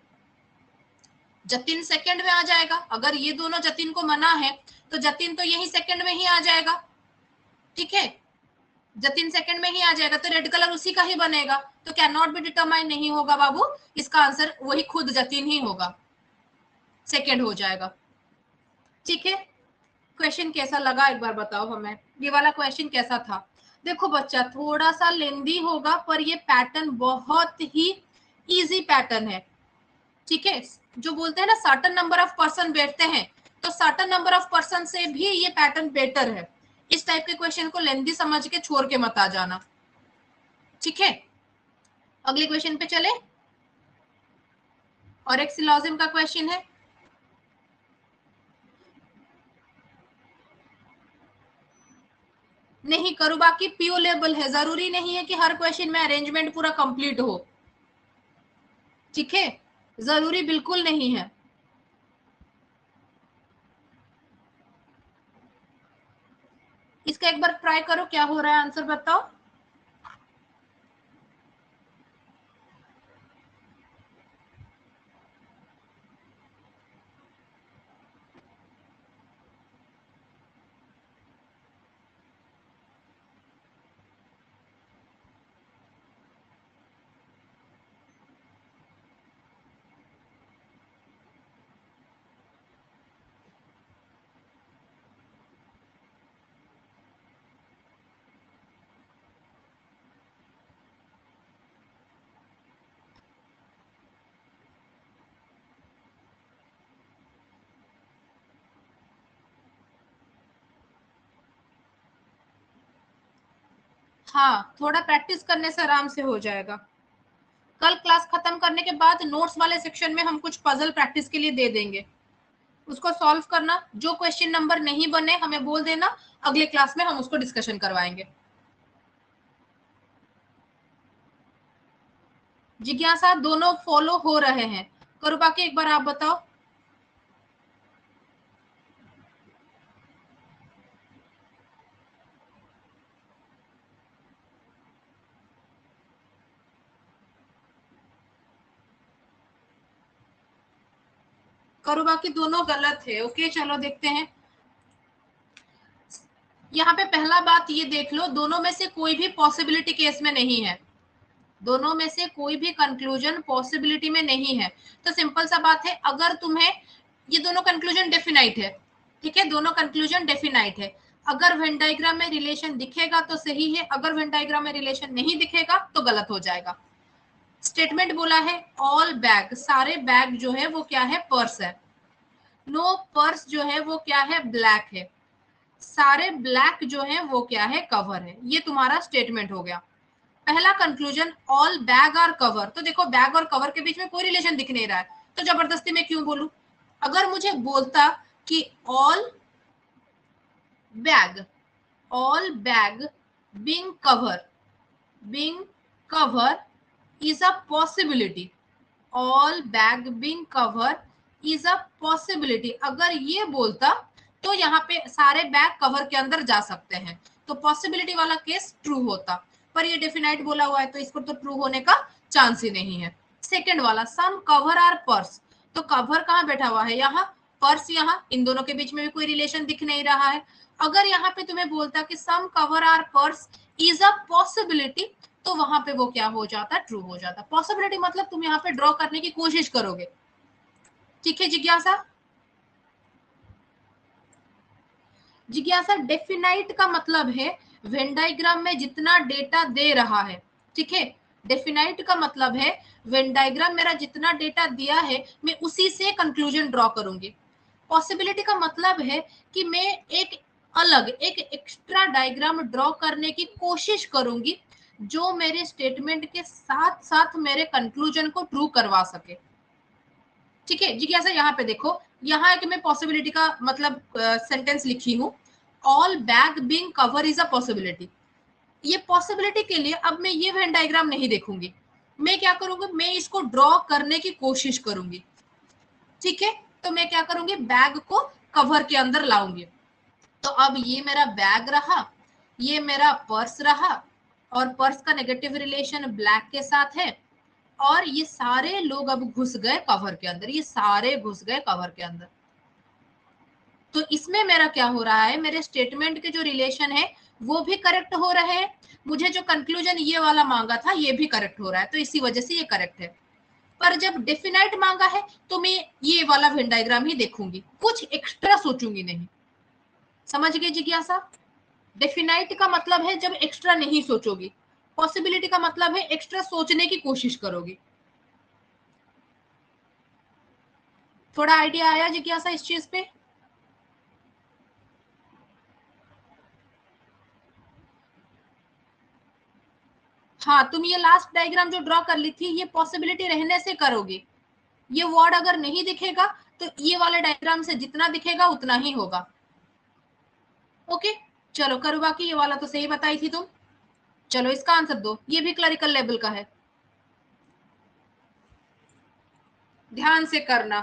जतिन सेकंड में आ जाएगा। अगर ये दोनों जतिन को मना है तो जतिन तो यही सेकंड में ही आ जाएगा, ठीक है, जतिन सेकंड में ही आ जाएगा, तो रेड कलर उसी का ही बनेगा। तो कैन नॉट बी डिटरमाइन नहीं होगा बाबू, इसका आंसर वही खुद जतिन ही होगा, सेकंड हो जाएगा। ठीक है, क्वेश्चन कैसा लगा एक बार बताओ हमें, ये वाला क्वेश्चन कैसा था? देखो बच्चा थोड़ा सा लेंदी होगा पर ये पैटर्न बहुत ही इजी पैटर्न है, ठीक है। जो बोलते हैं ना सर्टेन नंबर ऑफ पर्सन बैठते हैं, तो सर्टेन नंबर ऑफ पर्सन से भी ये पैटर्न बेटर है। इस टाइप के क्वेश्चन को लेंदी समझ के छोड़ के मत आ जाना, ठीक है। अगले क्वेश्चन पे चले, और एक सिलोजिम का क्वेश्चन है। नहीं करो, बाकी पीओ लेवल है, जरूरी नहीं है कि हर क्वेश्चन में अरेंजमेंट पूरा कंप्लीट हो, ठीक है, जरूरी बिल्कुल नहीं है। इसका एक बार ट्राई करो, क्या हो रहा है आंसर बताओ। हाँ, थोड़ा प्रैक्टिस करने से आराम से हो जाएगा। कल क्लास खत्म करने के बाद नोट्स वाले सेक्शन में हम कुछ पजल प्रैक्टिस के लिए दे देंगे, उसको सॉल्व करना। जो क्वेश्चन नंबर नहीं बने हमें बोल देना, अगले क्लास में हम उसको डिस्कशन करवाएंगे। जिज्ञासा दोनों फॉलो हो रहे हैं, करो बाकी एक बार आप बताओ। करो बाकी दोनों गलत है, ओके चलो देखते हैं। यहाँ पे पहला बात ये देख लो, दोनों में से कोई भी पॉसिबिलिटी केस में नहीं है, दोनों में से कोई भी कंक्लूजन पॉसिबिलिटी में नहीं है। तो सिंपल सा बात है, अगर तुम्हें ये दोनों कंक्लूजन डेफिनाइट है, ठीक है, दोनों कंक्लूजन डेफिनाइट है। अगर वेन डायग्राम में रिलेशन दिखेगा तो सही है, अगर वेन डायग्राम में रिलेशन नहीं दिखेगा तो गलत हो जाएगा। स्टेटमेंट बोला है ऑल बैग, सारे बैग जो है वो क्या है, पर्स है। नो पर्स जो है वो क्या है, ब्लैक है। सारे ब्लैक जो है वो क्या है, कवर है। ये तुम्हारा स्टेटमेंट हो गया। पहला conclusion all bag are cover, तो देखो बैग और कवर के बीच में कोई रिलेशन दिख नहीं रहा है, तो जबरदस्ती में क्यों बोलूं। अगर मुझे बोलता कि all bag being cover is a possibility, all bag being cover is a possibility, अगर ये बोलता तो यहाँ पे सारे बैग कवर के अंदर जा सकते हैं, तो पॉसिबिलिटी वाला केस ट्रू होता। पर ये डेफिनाइट बोला हुआ है तो इसको तो ट्रू होने का चांस ही नहीं है। सेकंड वाला सम कवर आर पर्स, तो कवर कहाँ बैठा हुआ है, यहाँ, पर्स यहाँ, इन दोनों के बीच में भी कोई रिलेशन दिख नहीं रहा है। अगर यहाँ पे तुम्हें बोलता कि some cover are purse is a possibility, तो वहां पे वो क्या हो जाता, ट्रू हो जाता। पॉसिबिलिटी मतलब तुम यहाँ पे ड्रॉ करने की कोशिश करोगे, ठीक है। जिज्ञासा, जिज्ञासा डेफिनाइट का मतलब है वेन डायग्राम में जितना डेटा दे रहा है, ठीक है। डेफिनाइट का मतलब है वेन डायग्राम मेरा जितना डेटा दिया है मैं उसी से कंक्लूजन ड्रॉ करूंगी। पॉसिबिलिटी का मतलब है कि मैं एक अलग, एक एक्स्ट्रा डायग्राम ड्रॉ करने की कोशिश करूंगी जो मेरे स्टेटमेंट के साथ साथ मेरे कंक्लूजन को ट्रू करवा सके, ठीक है। जिज्ञासा यहाँ पे देखो, यहाँ एक मैं पॉसिबिलिटी का मतलब सेंटेंस लिखी हूँ, all bag being cover is a possibility. ये पॉसिबिलिटी के लिए अब मैं ये वेन डायग्राम नहीं देखूंगी, मैं क्या करूंगी, मैं इसको ड्रॉ करने की कोशिश करूंगी, ठीक है। तो मैं क्या करूंगी, बैग को कवर के अंदर लाऊंगी। तो अब ये मेरा बैग रहा, ये मेरा पर्स रहा, और पर्स का नेगेटिव रिलेशन ब्लैक के साथ है, और ये सारे लोग अब घुस गए कवर के अंदर, ये सारे घुस गए कवर के अंदर। तो इसमें मेरा क्या हो रहा है, मेरे स्टेटमेंट के जो रिलेशन है वो भी करेक्ट हो रहे हैं, मुझे जो कंक्लूजन ये वाला मांगा था ये भी करेक्ट हो रहा है, तो इसी वजह से ये करेक्ट है। पर जब डेफिनाइट मांगा है तो मैं ये वाला वेन डायग्राम ही देखूंगी, कुछ एक्स्ट्रा सोचूंगी नहीं। समझ गए जिज्ञासा? डेफिनाइट का मतलब है जब एक्स्ट्रा नहीं सोचोगी, पॉसिबिलिटी का मतलब है एक्स्ट्रा सोचने की कोशिश करोगी। थोड़ा आइडिया आया जिज्ञासा इस चीज पे? हाँ, तुम ये लास्ट डायग्राम जो ड्रॉ कर ली थी ये पॉसिबिलिटी रहने से करोगे, ये वर्ड अगर नहीं दिखेगा तो ये वाले डायग्राम से जितना दिखेगा उतना ही होगा। ओके, चलो करो बाकी, ये वाला तो सही बताई थी तुम। चलो इसका आंसर दो, ये भी क्लरिकल लेवल का है, ध्यान से करना।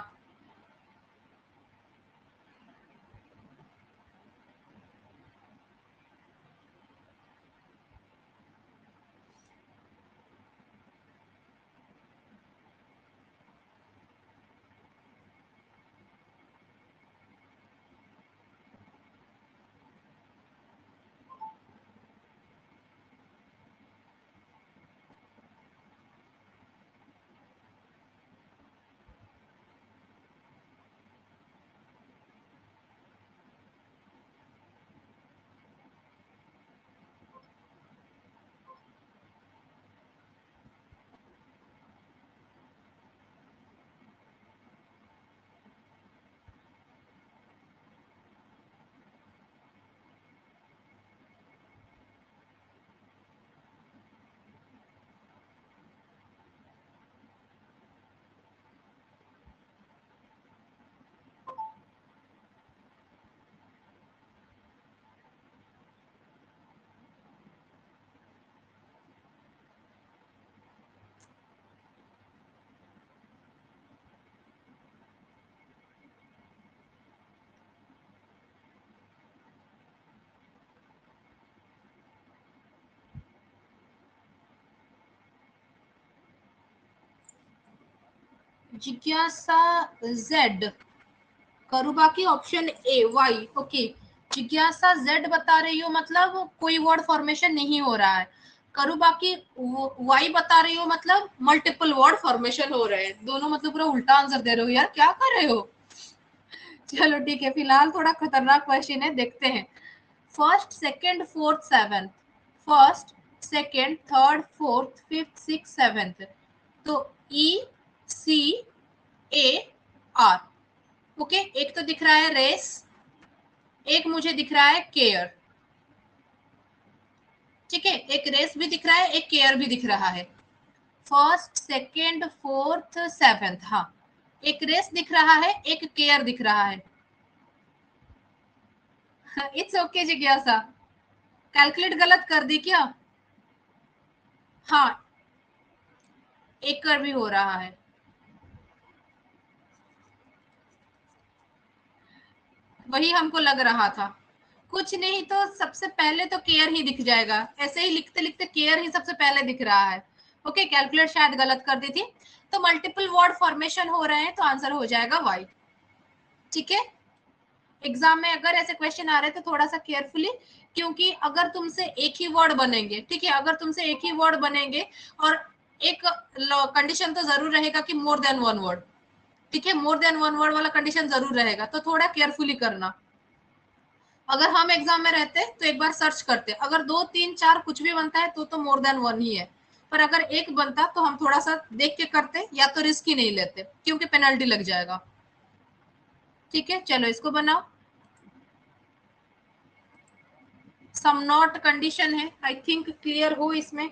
जिज्ञासा जेड, करूबा की ऑप्शन ए वाई। ओके, जिज्ञासा जेड बता रही हो मतलब कोई वर्ड फॉर्मेशन नहीं हो रहा है, करूबा की वाई बता रही हो मतलब मल्टीपल वर्ड फॉर्मेशन हो रहे हैं, दोनों मतलब पूरा उल्टा आंसर दे रहे हो यार, क्या कर रहे हो? चलो ठीक है, फिलहाल थोड़ा खतरनाक क्वेश्चन है, देखते हैं। First second fourth seventh, first second third fourth fifth six seventh, तो E C A R. Okay, एक तो दिख रहा है रेस, एक मुझे दिख रहा है केयर। ठीक है, एक रेस भी दिख रहा है, एक केयर भी दिख रहा है। फर्स्ट सेकंड फोर्थ सेवेंथ, हाँ, एक रेस दिख रहा है, एक केयर दिख रहा है। इट्स ओके जिज्ञासा, कैलकुलेट गलत कर दी क्या? हाँ, एक कर भी हो रहा है। वही हमको लग रहा था, कुछ नहीं तो सबसे पहले तो केयर ही दिख जाएगा, ऐसे ही लिखते लिखते केयर ही सबसे पहले दिख रहा है। ओके, कैलकुलेट शायद गलत कर दी थी, तो मल्टीपल वर्ड फॉर्मेशन हो रहे हैं तो आंसर हो जाएगा वाई। ठीक है, एग्जाम में अगर ऐसे क्वेश्चन आ रहे हैं तो थोड़ा सा केयरफुली, क्योंकि अगर तुमसे एक ही वर्ड बनेंगे, ठीक है, अगर तुमसे एक ही वर्ड बनेंगे और एक कंडीशन तो जरूर रहेगा कि मोर देन वन वर्ड, ठीक है, मोर देन वन वर्ड वाला कंडीशन जरूर रहेगा, तो थोड़ा केयरफुली करना। अगर हम एग्जाम में रहते तो एक बार सर्च करते, अगर दो तीन चार कुछ भी बनता है तो मोर देन वन ही है, पर अगर एक बनता तो हम थोड़ा सा देख के करते, या तो रिस्क ही नहीं लेते क्योंकि पेनल्टी लग जाएगा। ठीक है, चलो इसको बनाओ। सम नॉट कंडीशन है, आई थिंक क्लियर हो इसमें।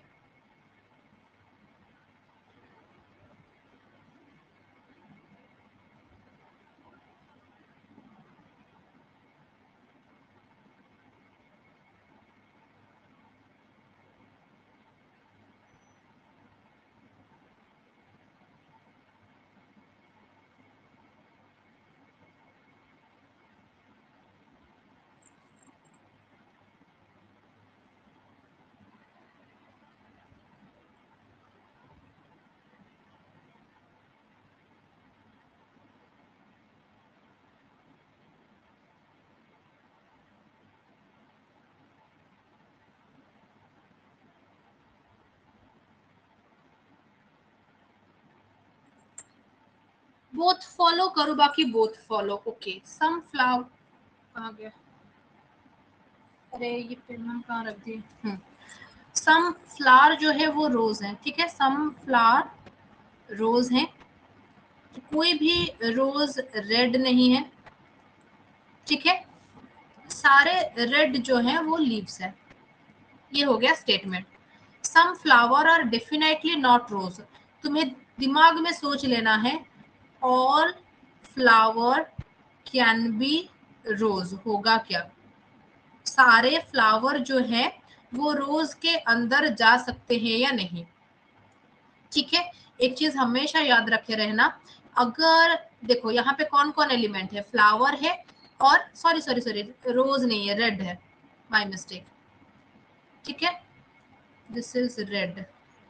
बोथ फॉलो करो, बाकी both follow. Okay, some flower कहाँ गया, अरे ये पेन कहाँ रख दी। सम फ्लावर जो है वो रोज है, ठीक है, सम फ्लावर रोज है, कोई भी रोज रेड नहीं है, ठीक है, सारे रेड जो है वो लीव्स है। ये हो गया statement. Some flower are definitely not rose, तुम्हें दिमाग में सोच लेना है, all flower can be rose होगा क्या, सारे फ्लावर जो है वो रोज के अंदर जा सकते हैं या नहीं, ठीक है। एक चीज हमेशा याद रखे रहना, अगर देखो यहाँ पे कौन कौन एलिमेंट है, फ्लावर है और सॉरी सॉरी सॉरी रोज नहीं है, रेड है, माय मिस्टेक, ठीक है, दिस इज रेड।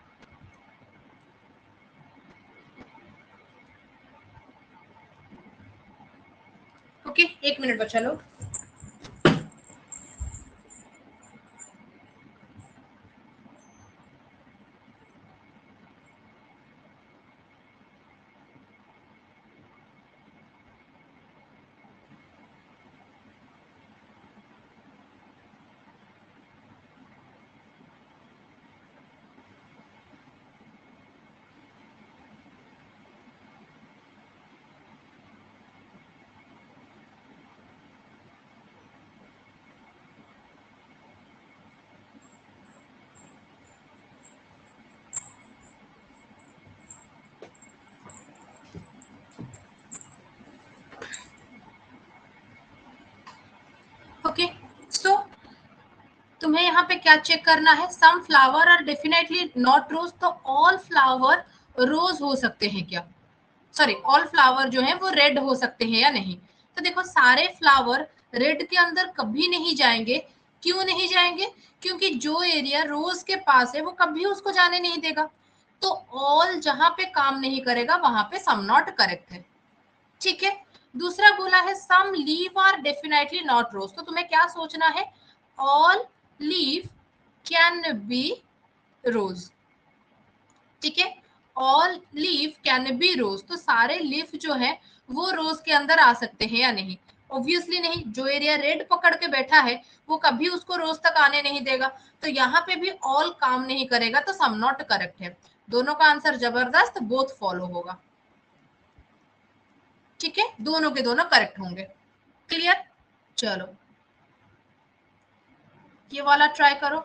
ओके, एक मिनट बचा लो। ओके, सो तुम्हें यहाँ पे क्या चेक करना है, some flower are definitely not rose, तो ऑल फ्लावर रोज हो सकते हैं क्या, सॉरी ऑल फ्लावर जो है वो रेड हो सकते हैं या नहीं। तो देखो सारे फ्लावर रेड के अंदर कभी नहीं जाएंगे, क्यों नहीं जाएंगे, क्योंकि जो एरिया रोज के पास है वो कभी उसको जाने नहीं देगा, तो ऑल जहां पे काम नहीं करेगा वहां पे सम नॉट करेक्ट है, ठीक है। दूसरा बोला है some leave are definitely not rose, तो तुम्हें क्या सोचना है, all leave can be rose, ठीक है, all leaf can be rose, तो सारे लीफ जो है वो रोज के अंदर आ सकते हैं या नहीं, ऑब्वियसली नहीं, जो एरिया रेड पकड़ के बैठा है वो कभी उसको रोज तक आने नहीं देगा, तो यहाँ पे भी ऑल काम नहीं करेगा, तो सम नॉट करेक्ट है। दोनों का आंसर जबरदस्त, बोथ फॉलो होगा, ठीक है, दोनों के दोनों करेक्ट होंगे। क्लियर, चलो ये वाला ट्राई करो।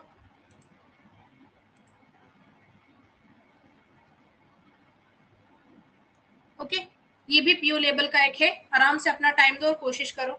ओके, ये भी पीओ लेवल का एक है, आराम से अपना टाइम दो और कोशिश करो।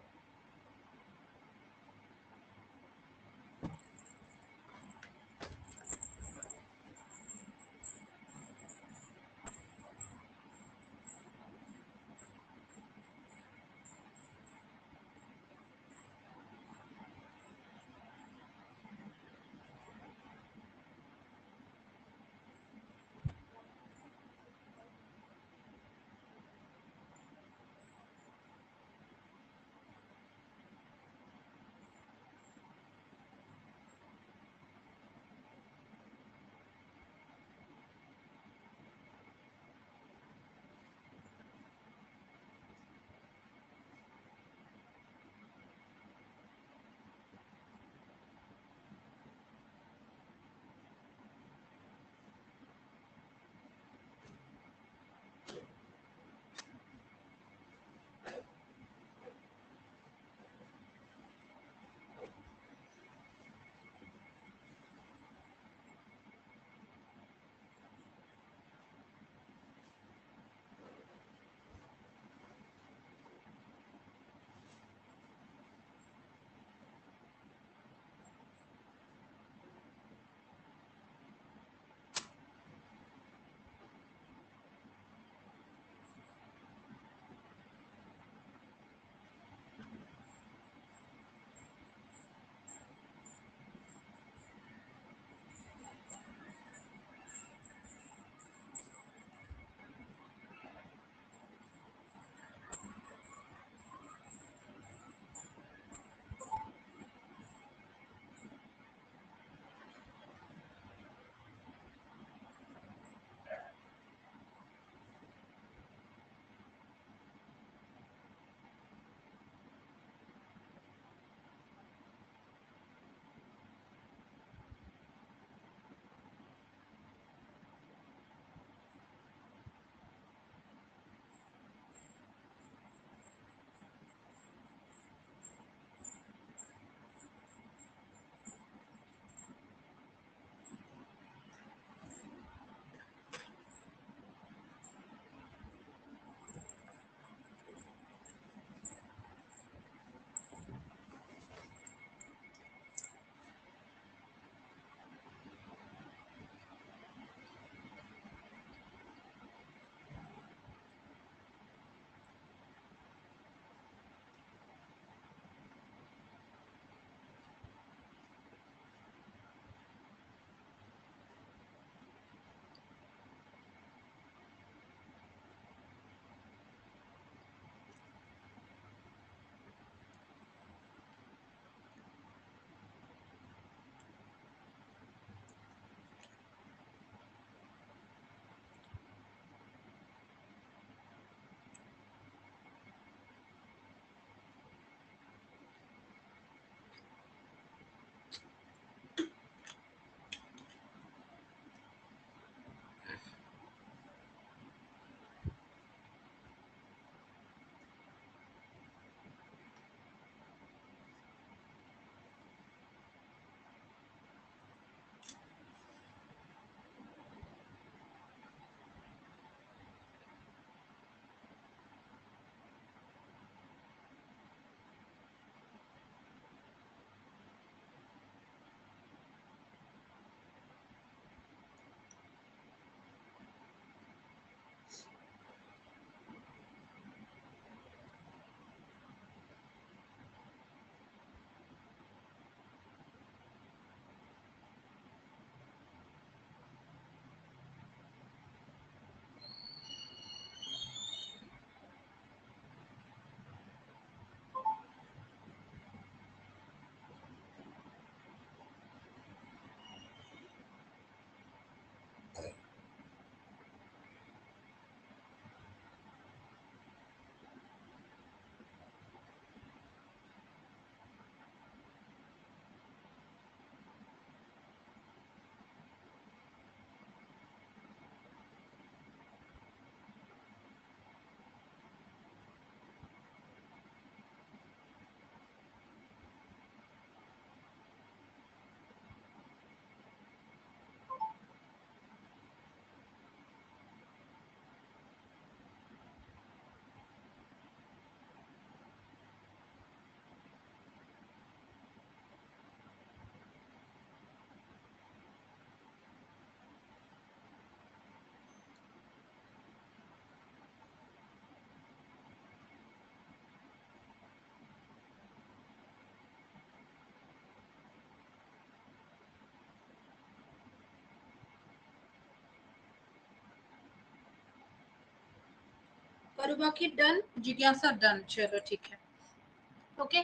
करुबाकी डन, जिज्ञासा डन, चलो ठीक है। ओके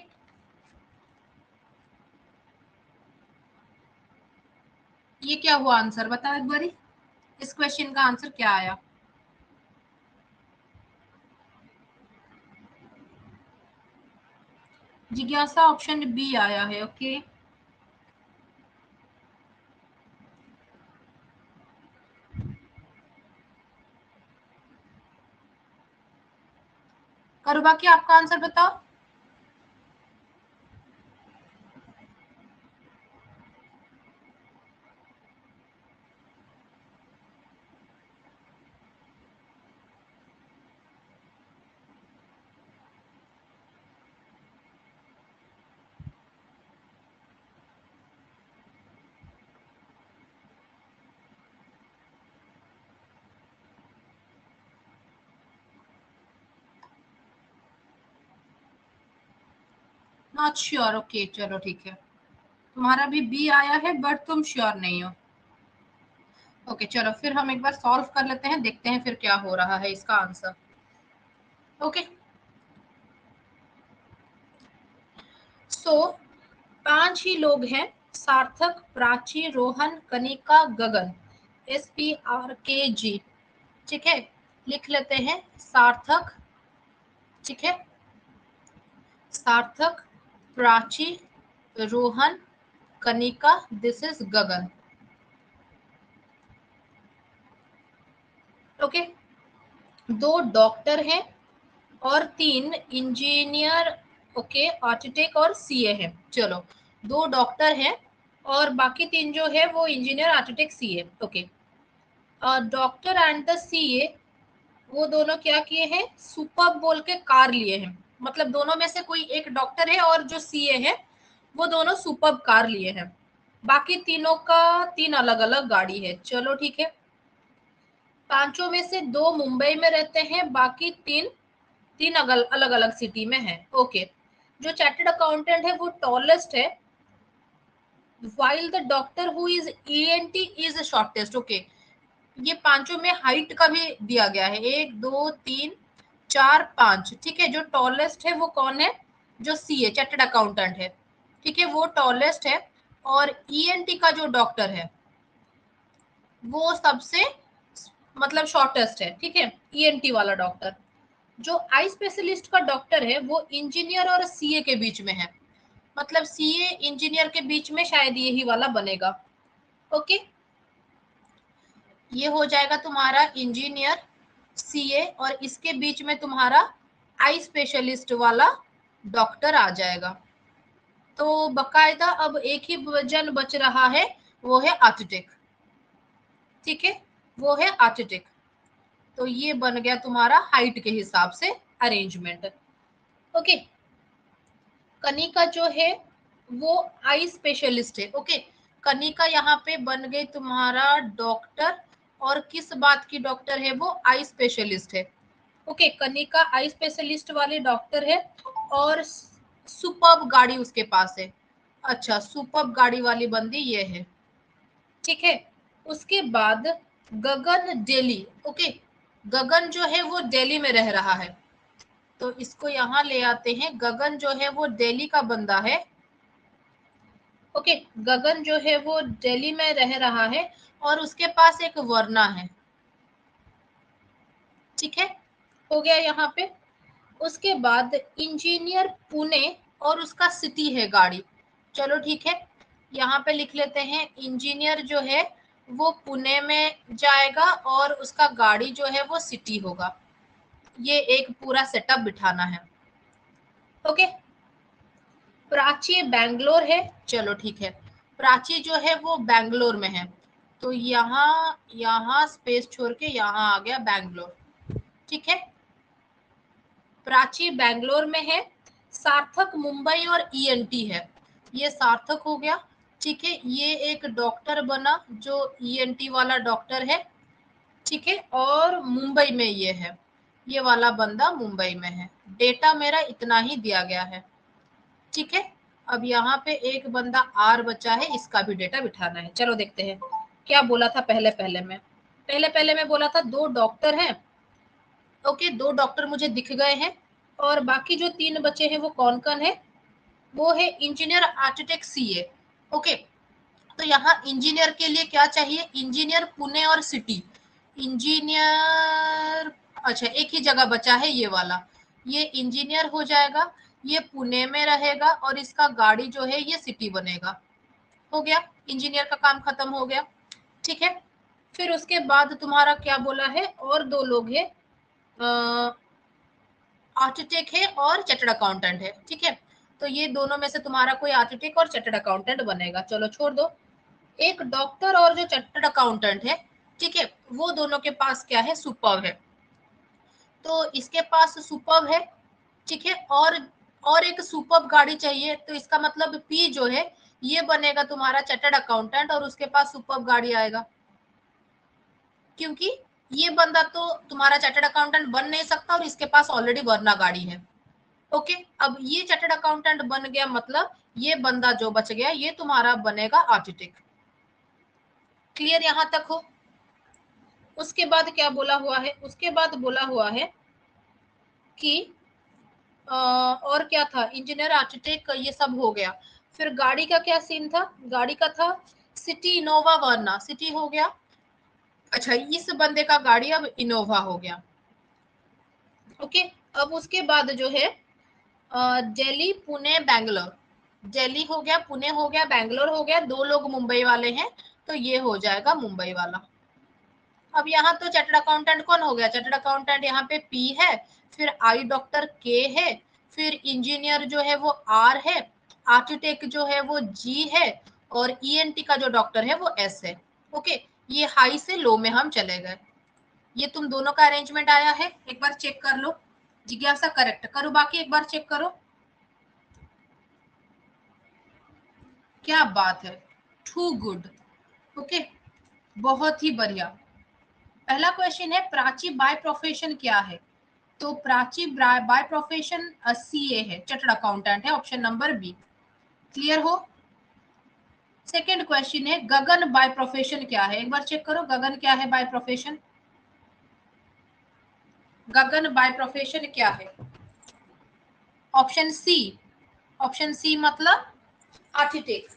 ये क्या हुआ आंसर बताओ एक बारी, इस क्वेश्चन का आंसर क्या आया? जिज्ञासा ऑप्शन बी आया है। ओके करुबाकी आपका आंसर बताओ। नॉट श्योर, ओके चलो ठीक है, तुम्हारा भी बी आया है बट तुम श्योर नहीं हो। ओके चलो फिर हम एक बार सॉल्व कर लेते हैं, देखते हैं फिर क्या हो रहा है इसका आंसर। ओके सो 5 ही लोग हैं, सार्थक, प्राची, रोहन, कनिका, गगन, SPRKG। ठीक है लिख लेते हैं सार्थक, ठीक है Sarthak, Prachi, Rohan, Kanika, this is Gagan. Okay 2 doctor हैं और 3 इंजीनियर, ओके आर्किटेक्ट और सीए है। चलो 2 डॉक्टर हैं और बाकी 3 जो है वो engineer, architect, CA. Okay doctor and the CA वो दोनों क्या किए हैं, सुपर बोल के कार लिए हैं, मतलब दोनों में से कोई एक डॉक्टर है और जो सीए है वो दोनों सुपर कार लिए हैं। बाकी तीनों का 3 अलग अलग गाड़ी है। चलो ठीक है, पांचों में से 2 मुंबई में रहते हैं, बाकी 3 अलग अलग सिटी में है। ओके जो चार्टर्ड अकाउंटेंट है वो टॉलेस्ट है, while the doctor who is ENT is shortest। Okay ये पांचों में हाइट का भी दिया गया है, 1 2 3 4 5। ठीक है जो टॉलेस्ट है वो कौन है, जो सीए चार्टर्ड अकाउंटेंट है, ठीक है वो टॉलेस्ट है। और ईएनटी का जो डॉक्टर है वो सबसे मतलब शॉर्टेस्ट है, ठीक है ईएनटी वाला डॉक्टर। जो आई स्पेशलिस्ट का डॉक्टर है वो इंजीनियर और सीए के बीच में है, मतलब सीए इंजीनियर के बीच में शायद यही वाला बनेगा। ओके ये हो जाएगा तुम्हारा इंजीनियर, सीए और इसके बीच में तुम्हारा आई स्पेशलिस्ट वाला डॉक्टर आ जाएगा। तो बकायदा अब एक ही जन बच रहा है, वो है आर्किटेक्ट। ठीक है वो है आर्किटेक्ट। तो ये बन गया तुम्हारा हाइट के हिसाब से अरेंजमेंट। ओके कनिका जो है वो आई स्पेशलिस्ट है। ओके कनिका यहाँ पे बन गई तुम्हारा डॉक्टर, और किस बात की डॉक्टर है, वो आई स्पेशलिस्ट है। ओके कनिका आई स्पेशलिस्ट वाले डॉक्टर है और सुपर्ब गाड़ी उसके पास है। अच्छा सुपर्ब गाड़ी वाली बंदी ये है, ठीक है। उसके बाद गगन दिल्ली, ओके गगन जो है वो दिल्ली में रह रहा है, तो इसको यहाँ ले आते हैं। गगन जो है वो दिल्ली का बंदा है। ओके गगन जो है वो दिल्ली में रह रहा है और उसके पास एक वरना है, ठीक है हो गया यहाँ पे। उसके बाद इंजीनियर पुणे और उसका सिटी है गाड़ी। चलो ठीक है यहाँ पे लिख लेते हैं इंजीनियर जो है वो पुणे में जाएगा और उसका गाड़ी जो है वो सिटी होगा। ये एक पूरा सेटअप बिठाना है। ओके प्राची बैंगलोर है। चलो ठीक है प्राची जो है वो बैंगलोर में है, तो यहाँ यहाँ स्पेस छोड़ के यहाँ आ गया बैंगलोर। ठीक है प्राची बैंगलोर में है। सार्थक मुंबई और ईएनटी है, ये सार्थक हो गया। ठीक है ये एक डॉक्टर बना जो ईएनटी वाला डॉक्टर है, ठीक है और मुंबई में ये है, ये वाला बंदा मुंबई में है। डेटा मेरा इतना ही दिया गया है, ठीक है। अब यहाँ पे एक बंदा आर बचा है, इसका भी डेटा बिठाना है। चलो देखते हैं क्या बोला था पहले पहले में बोला था 2 डॉक्टर हैं ओके, 2 डॉक्टर मुझे दिख गए हैं और बाकी जो 3 बचे हैं वो कौन कौन है? वो है इंजीनियर, आर्किटेक्ट, सीए। ओके, तो यहाँ इंजीनियर के लिए क्या चाहिए? इंजीनियर, पुणे और सिटी। इंजीनियर, अच्छा एक ही जगह बचा है ये वाला, ये इंजीनियर हो जाएगा, ये पुणे में रहेगा और इसका गाड़ी जो है ये सिटी बनेगा। हो गया, इंजीनियर का काम खत्म हो गया। ठीक है, फिर उसके बाद तुम्हारा क्या बोला है? और 2 लोग है, आर्किटेक्ट है और चार्टर्ड अकाउंटेंट है। ठीक है, तो ये दोनों में से तुम्हारा कोई आर्किटेक्ट और चार्टर्ड अकाउंटेंट बनेगा। चलो छोड़ दो। एक डॉक्टर और जो चार्टर्ड अकाउंटेंट है, ठीक है, वो दोनों के पास क्या है? सुपर्ब है। तो इसके पास सुपर्ब है, ठीक है, और एक सुपर्ब गाड़ी चाहिए, तो इसका मतलब पी जो है ये बनेगा तुम्हारा चार्टर्ड अकाउंटेंट और उसके पास सुपर्ब गाड़ी आएगा, क्योंकि ये बंदा तो तुम्हारा चार्टर्ड अकाउंटेंट बन नहीं सकता और इसके पास ऑलरेडी वरना गाड़ी है। ओके, अब ये चार्टर्ड अकाउंटेंट बन गया, मतलब ये बंदा जो बच गया ये तुम्हारा बनेगा आर्किटेक्ट। क्लियर यहां तक हो? उसके बाद क्या बोला हुआ है? उसके बाद बोला हुआ है कि और क्या था? इंजीनियर, आर्किटेक्ट, ये सब हो गया। फिर गाड़ी का क्या सीन था? गाड़ी का था सिटी, इनोवा, वरना। सिटी हो गया। अच्छा, इस बंदे का गाड़ी अब इनोवा हो गया। ओके, अब उसके बाद जो है दिल्ली, पुणे, बैंगलोर। दिल्ली हो गया, पुणे हो गया, बैंगलोर हो गया, 2 लोग मुंबई वाले हैं, तो ये हो जाएगा मुंबई वाला। अब यहाँ तो चार्टर्ड अकाउंटेंट कौन हो गया? चार्टर्ड अकाउंटेंट यहाँ पे पी है, फिर आई डॉक्टर के है, फिर इंजीनियर जो है वो आर है, आर्किटेक्ट जो है वो जी है और ईएनटी का जो डॉक्टर है वो एस है। ओके, ये हाई से लो में हम चले गए। ये तुम दोनों का अरेंजमेंट आया है, एक बार चेक कर लो। जिज्ञासा करेक्ट करो, बाकी एक बार चेक करो। क्या बात है, टू गुड। ओके, बहुत ही बढ़िया। पहला क्वेश्चन है प्राची बाय प्रोफेशन क्या है? तो प्राची बाय प्रोफेशन सीए है, चार्टर्ड अकाउंटेंट है, ऑप्शन नंबर बी। क्लियर हो? सेकंड क्वेश्चन है गगन बाय प्रोफेशन क्या है? एक बार चेक करो, गगन क्या है by profession? Gagan by profession क्या है? Option C. ऑप्शन सी मतलब आर्किटेक्ट।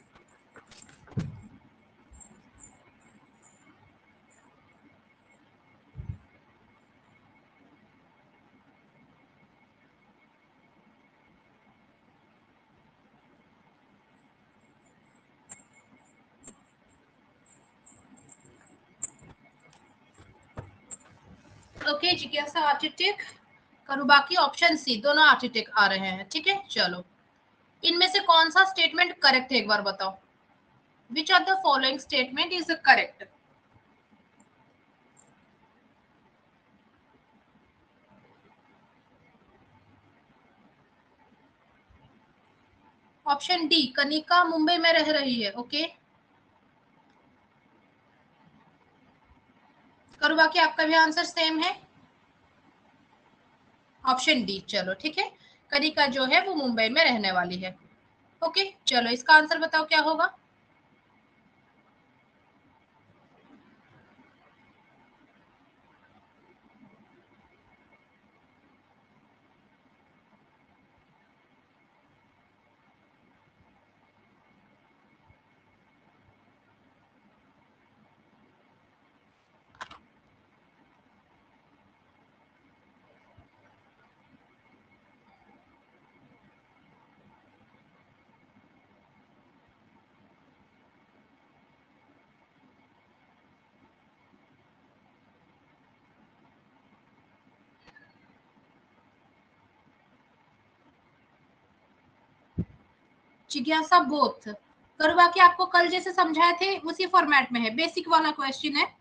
ओके, जिज्ञासा आर्किटेक्ट, करूँ बाकी? ऑप्शन सी, दोनों आर्किटेक्ट आ रहे हैं। ठीक है, चलो इनमें से कौन सा स्टेटमेंट करेक्ट है एक बार बताओ। Which of the following statement is correct? Option D, Kanika Mumbai में रह रही है। ओके, करो बाकी, आपका भी आंसर सेम है, ऑप्शन डी। चलो ठीक है, कनिका जो है वो मुंबई में रहने वाली है। ओके, चलो इसका आंसर बताओ क्या होगा। जिज्ञासा बोथ। करो बाकी, आपको कल जैसे समझाए थे उसी फॉर्मेट में है, बेसिक वाला क्वेश्चन है।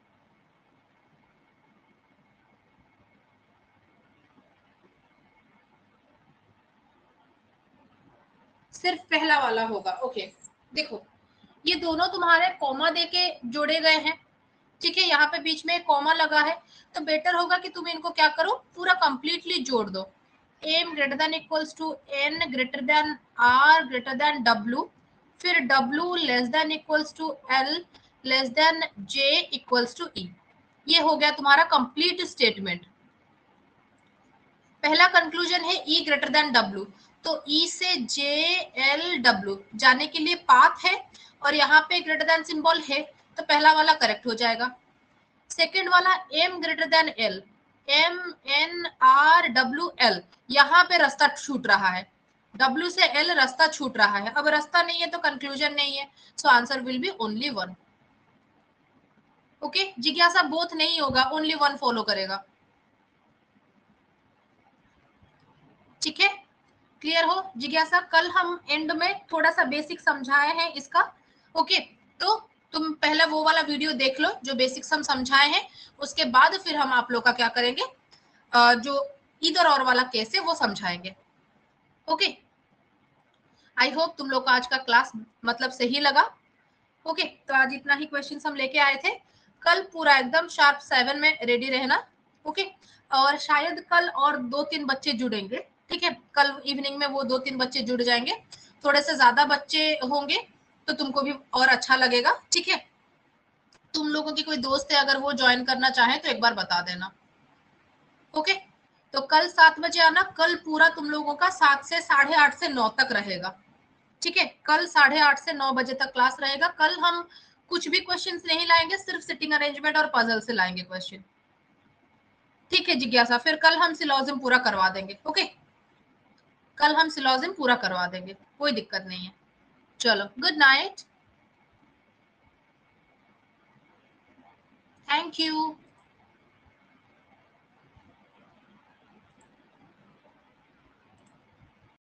सिर्फ पहला वाला होगा। ओके, देखो ये दोनों तुम्हारे कॉमा देके जोड़े गए हैं। ठीक है, यहाँ पे बीच में कॉमा लगा है, तो बेटर होगा कि तुम इनको क्या करो, पूरा कंप्लीटली जोड़ दो। M greater than equals to N greater than R greater than W, फिर W less than equals to L less than J equals to E. ये हो गया तुम्हारा कंप्लीट स्टेटमेंट। पहला कंक्लूजन है E ग्रेटर देन W, तो E से JLW जाने के लिए पाथ है और यहाँ पे ग्रेटर देन सिंबल है, तो पहला वाला करेक्ट हो जाएगा। सेकेंड वाला M greater than L, MNRWL, यहाँ पे रास्ता छूट रहा है, W से L रास्ता छूट रहा है। अब रास्ता नहीं है तो कंक्लूजन नहीं है, so answer will be only one. Okay, जिज्ञासा बोथ नहीं होगा, ओनली वन फॉलो करेगा। ठीक है, क्लियर हो जिज्ञासा? कल हम एंड में थोड़ा सा बेसिक समझाए हैं इसका। ओके, तो तुम पहले वो वाला वीडियो देख लो जो बेसिक्स हम समझाए हैं, उसके बाद फिर हम आप लोग का क्या करेंगे, जो इधर और वाला केस है वो समझाएंगे। ओके, आई होप तुम लोग का आज का क्लास मतलब सही लगा। ओके, तो आज इतना ही क्वेश्चन हम लेके आए थे। कल पूरा एकदम शार्प 7 में रेडी रहना। ओके, और शायद कल और 2-3 बच्चे जुड़ेंगे। ठीक है, कल इवनिंग में वो 2-3 बच्चे जुड़ जाएंगे, थोड़े से ज्यादा बच्चे होंगे तो तुमको भी और अच्छा लगेगा। ठीक है, तुम लोगों की कोई दोस्त है अगर वो ज्वाइन करना चाहे तो एक बार बता देना। ओके, तो कल 7 बजे आना। कल पूरा तुम लोगों का 7 से 8:30 से 9 तक रहेगा। ठीक है, कल 8:30 से 9 बजे तक क्लास रहेगा। कल हम कुछ भी क्वेश्चंस नहीं लाएंगे, सिर्फ सिटिंग अरेंजमेंट और पजल से लाएंगे क्वेश्चन। ठीक है जिज्ञासा, फिर कल हम सिलोजिम पूरा करवा देंगे। ओके, कल हम सिलोजिम पूरा करवा देंगे, कोई दिक्कत नहीं है। चलो, गुड नाइट, थैंक यू।